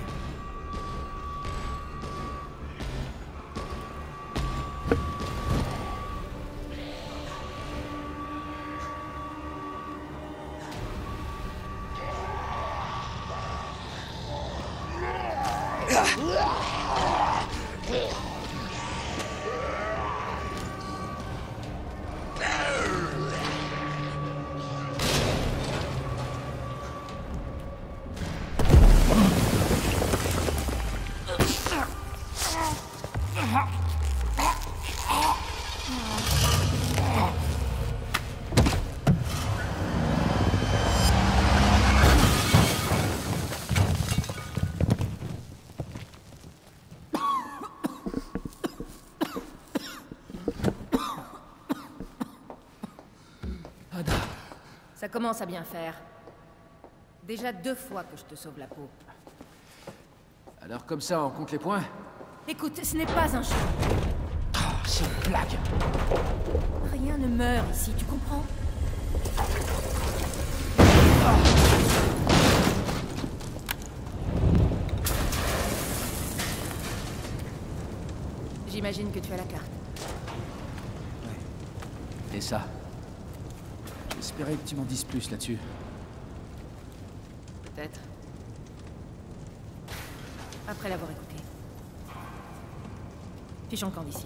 Ça commence à bien faire. Déjà deux fois que je te sauve la peau. Alors comme ça, on compte les points? Écoute, ce n'est pas un jeu. Oh, c'est une blague! Rien ne meurt ici, tu comprends? J'imagine que tu as la carte. Ouais. Et ça? J'espérais que tu m'en dises plus là-dessus. Peut-être. Après l'avoir écouté. Fichons le camp d'ici.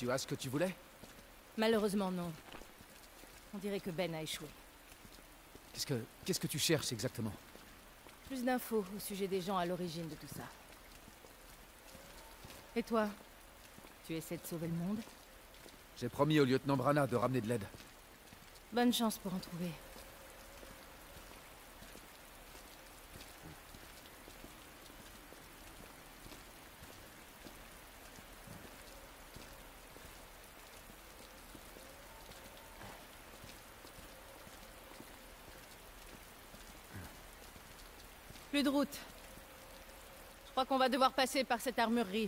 Tu as ce que tu voulais? Malheureusement, non. On dirait que Ben a échoué. Qu'est-ce que... Qu'est-ce que tu cherches exactement? Plus d'infos au sujet des gens à l'origine de tout ça. Et toi? Tu essaies de sauver le monde? J'ai promis au lieutenant Brana de ramener de l'aide. Bonne chance pour en trouver. Plus de route. Je crois qu'on va devoir passer par cette armurerie.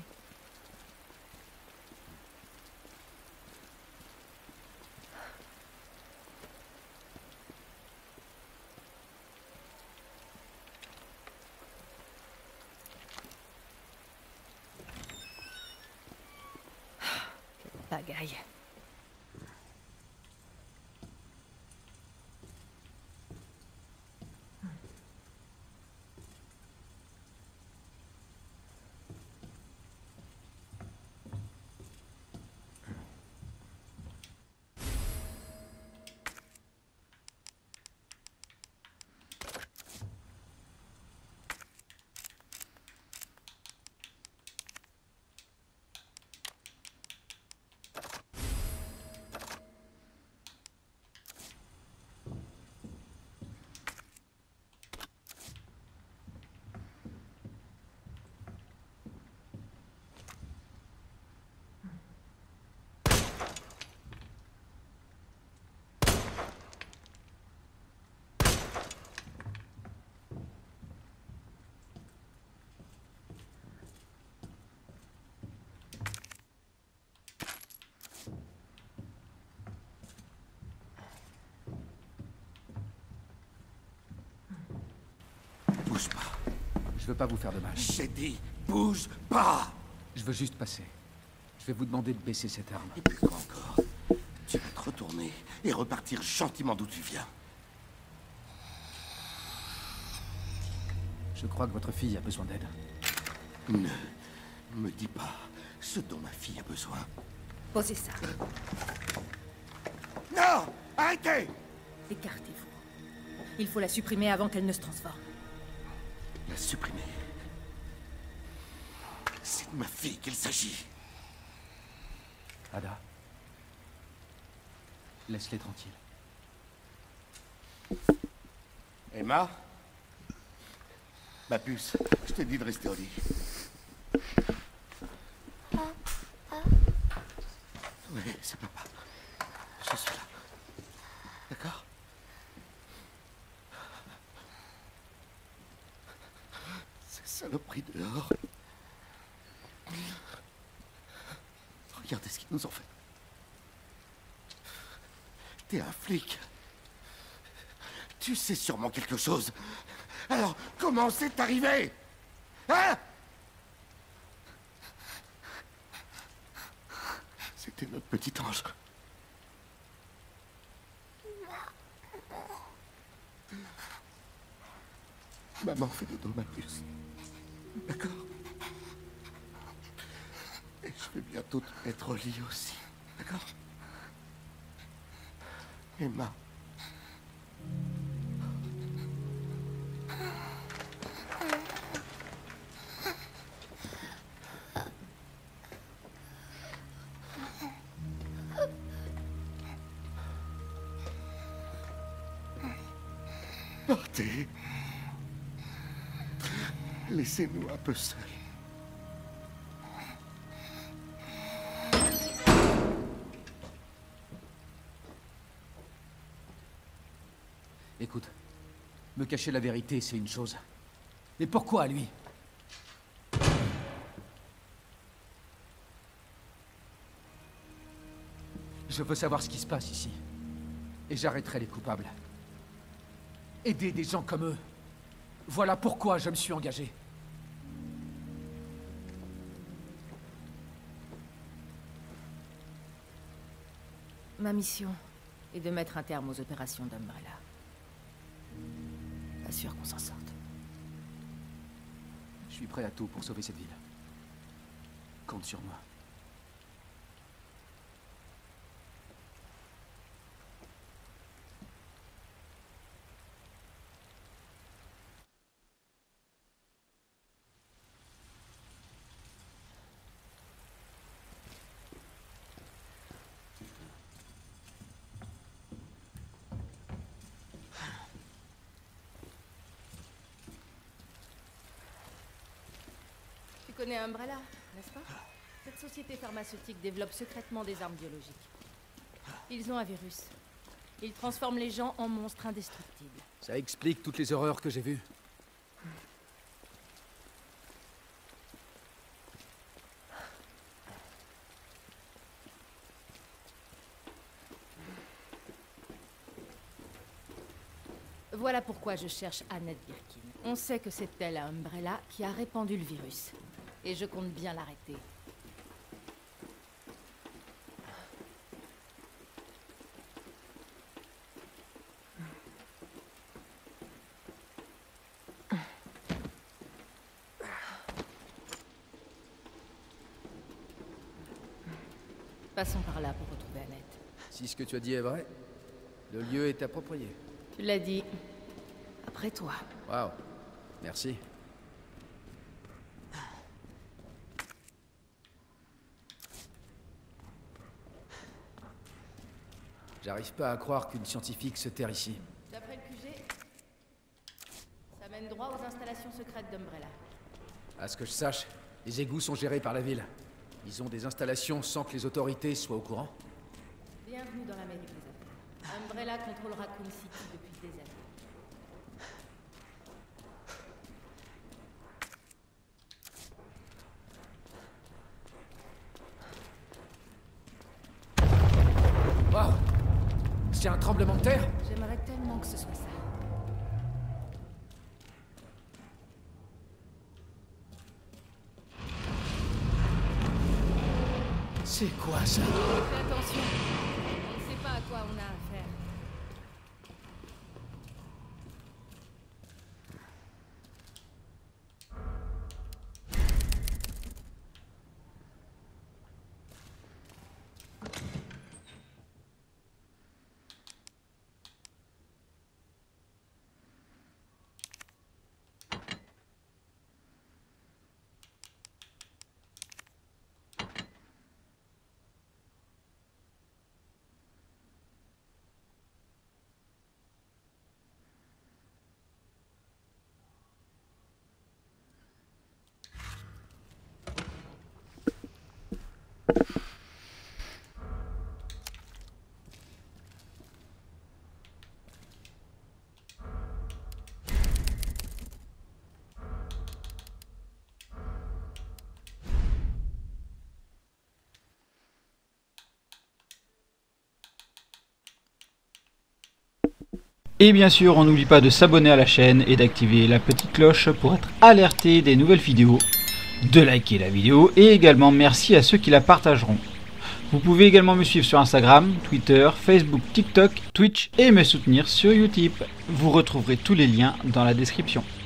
Quelle pagaille. Bouge pas. Je veux pas vous faire de mal. J'ai dit, bouge pas! Je veux juste passer. Je vais vous demander de baisser cette arme. Et puis quoi encore? Tu vas te retourner et repartir gentiment d'où tu viens. Je crois que votre fille a besoin d'aide. Ne me dis pas ce dont ma fille a besoin. Posez ça. Non! Arrêtez! Écartez-vous. Il faut la supprimer avant qu'elle ne se transforme. La supprimer. C'est de ma fille qu'il s'agit. Ada. Laisse-les tranquilles. Emma? Ma puce, je t'ai dit de rester au lit. Oui, c'est papa. Je suis là. D'accord? Ces saloperies dehors. Regardez ce qu'ils nous ont fait. T'es un flic. Tu sais sûrement quelque chose. Alors, comment c'est arrivé? Hein? C'était notre petit ange. Maman fait dodo, ma puce. D'accord? Et je vais bientôt te mettre au lit aussi. D'accord? Emma. Partez. Laissez-nous un peu seuls. Écoute, me cacher la vérité, c'est une chose. Mais pourquoi lui? Je veux savoir ce qui se passe ici. Et j'arrêterai les coupables. Aider des gens comme eux. Voilà pourquoi je me suis engagé. Ma mission est de mettre un terme aux opérations d'Umbrella. Pas sûr qu'on s'en sorte. Je suis prêt à tout pour sauver cette ville. Compte sur moi. connais Umbrella, n'est-ce pas? Cette société pharmaceutique développe secrètement des armes biologiques. Ils ont un virus. Ils transforment les gens en monstres indestructibles. Ça explique toutes les horreurs que j'ai vues. Voilà pourquoi je cherche Annette Birkin. On sait que c'est elle à Umbrella qui a répandu le virus. Et je compte bien l'arrêter. Passons par là pour retrouver Annette. Si ce que tu as dit est vrai, le lieu est approprié. Tu l'as dit. Après toi. Waouh. Merci. J'arrive pas à croire qu'une scientifique se terre ici. D'après le Q G, ça mène droit aux installations secrètes d'Umbrella. À ce que je sache, les égouts sont gérés par la ville. Ils ont des installations sans que les autorités soient au courant. Bienvenue dans l'Amérique des affaires. Umbrella contrôle Raccoon City depuis des années. Waouh! C'est un tremblement de terre? J'aimerais tellement que ce soit ça. C'est quoi ça? Fais attention. On ne sait pas à quoi on a affaire. Et bien sûr, on n'oublie pas de s'abonner à la chaîne et d'activer la petite cloche pour être alerté des nouvelles vidéos, de liker la vidéo et également merci à ceux qui la partageront. Vous pouvez également me suivre sur Instagram, Twitter, Facebook, TikTok, Twitch et me soutenir sur Utip. Vous retrouverez tous les liens dans la description.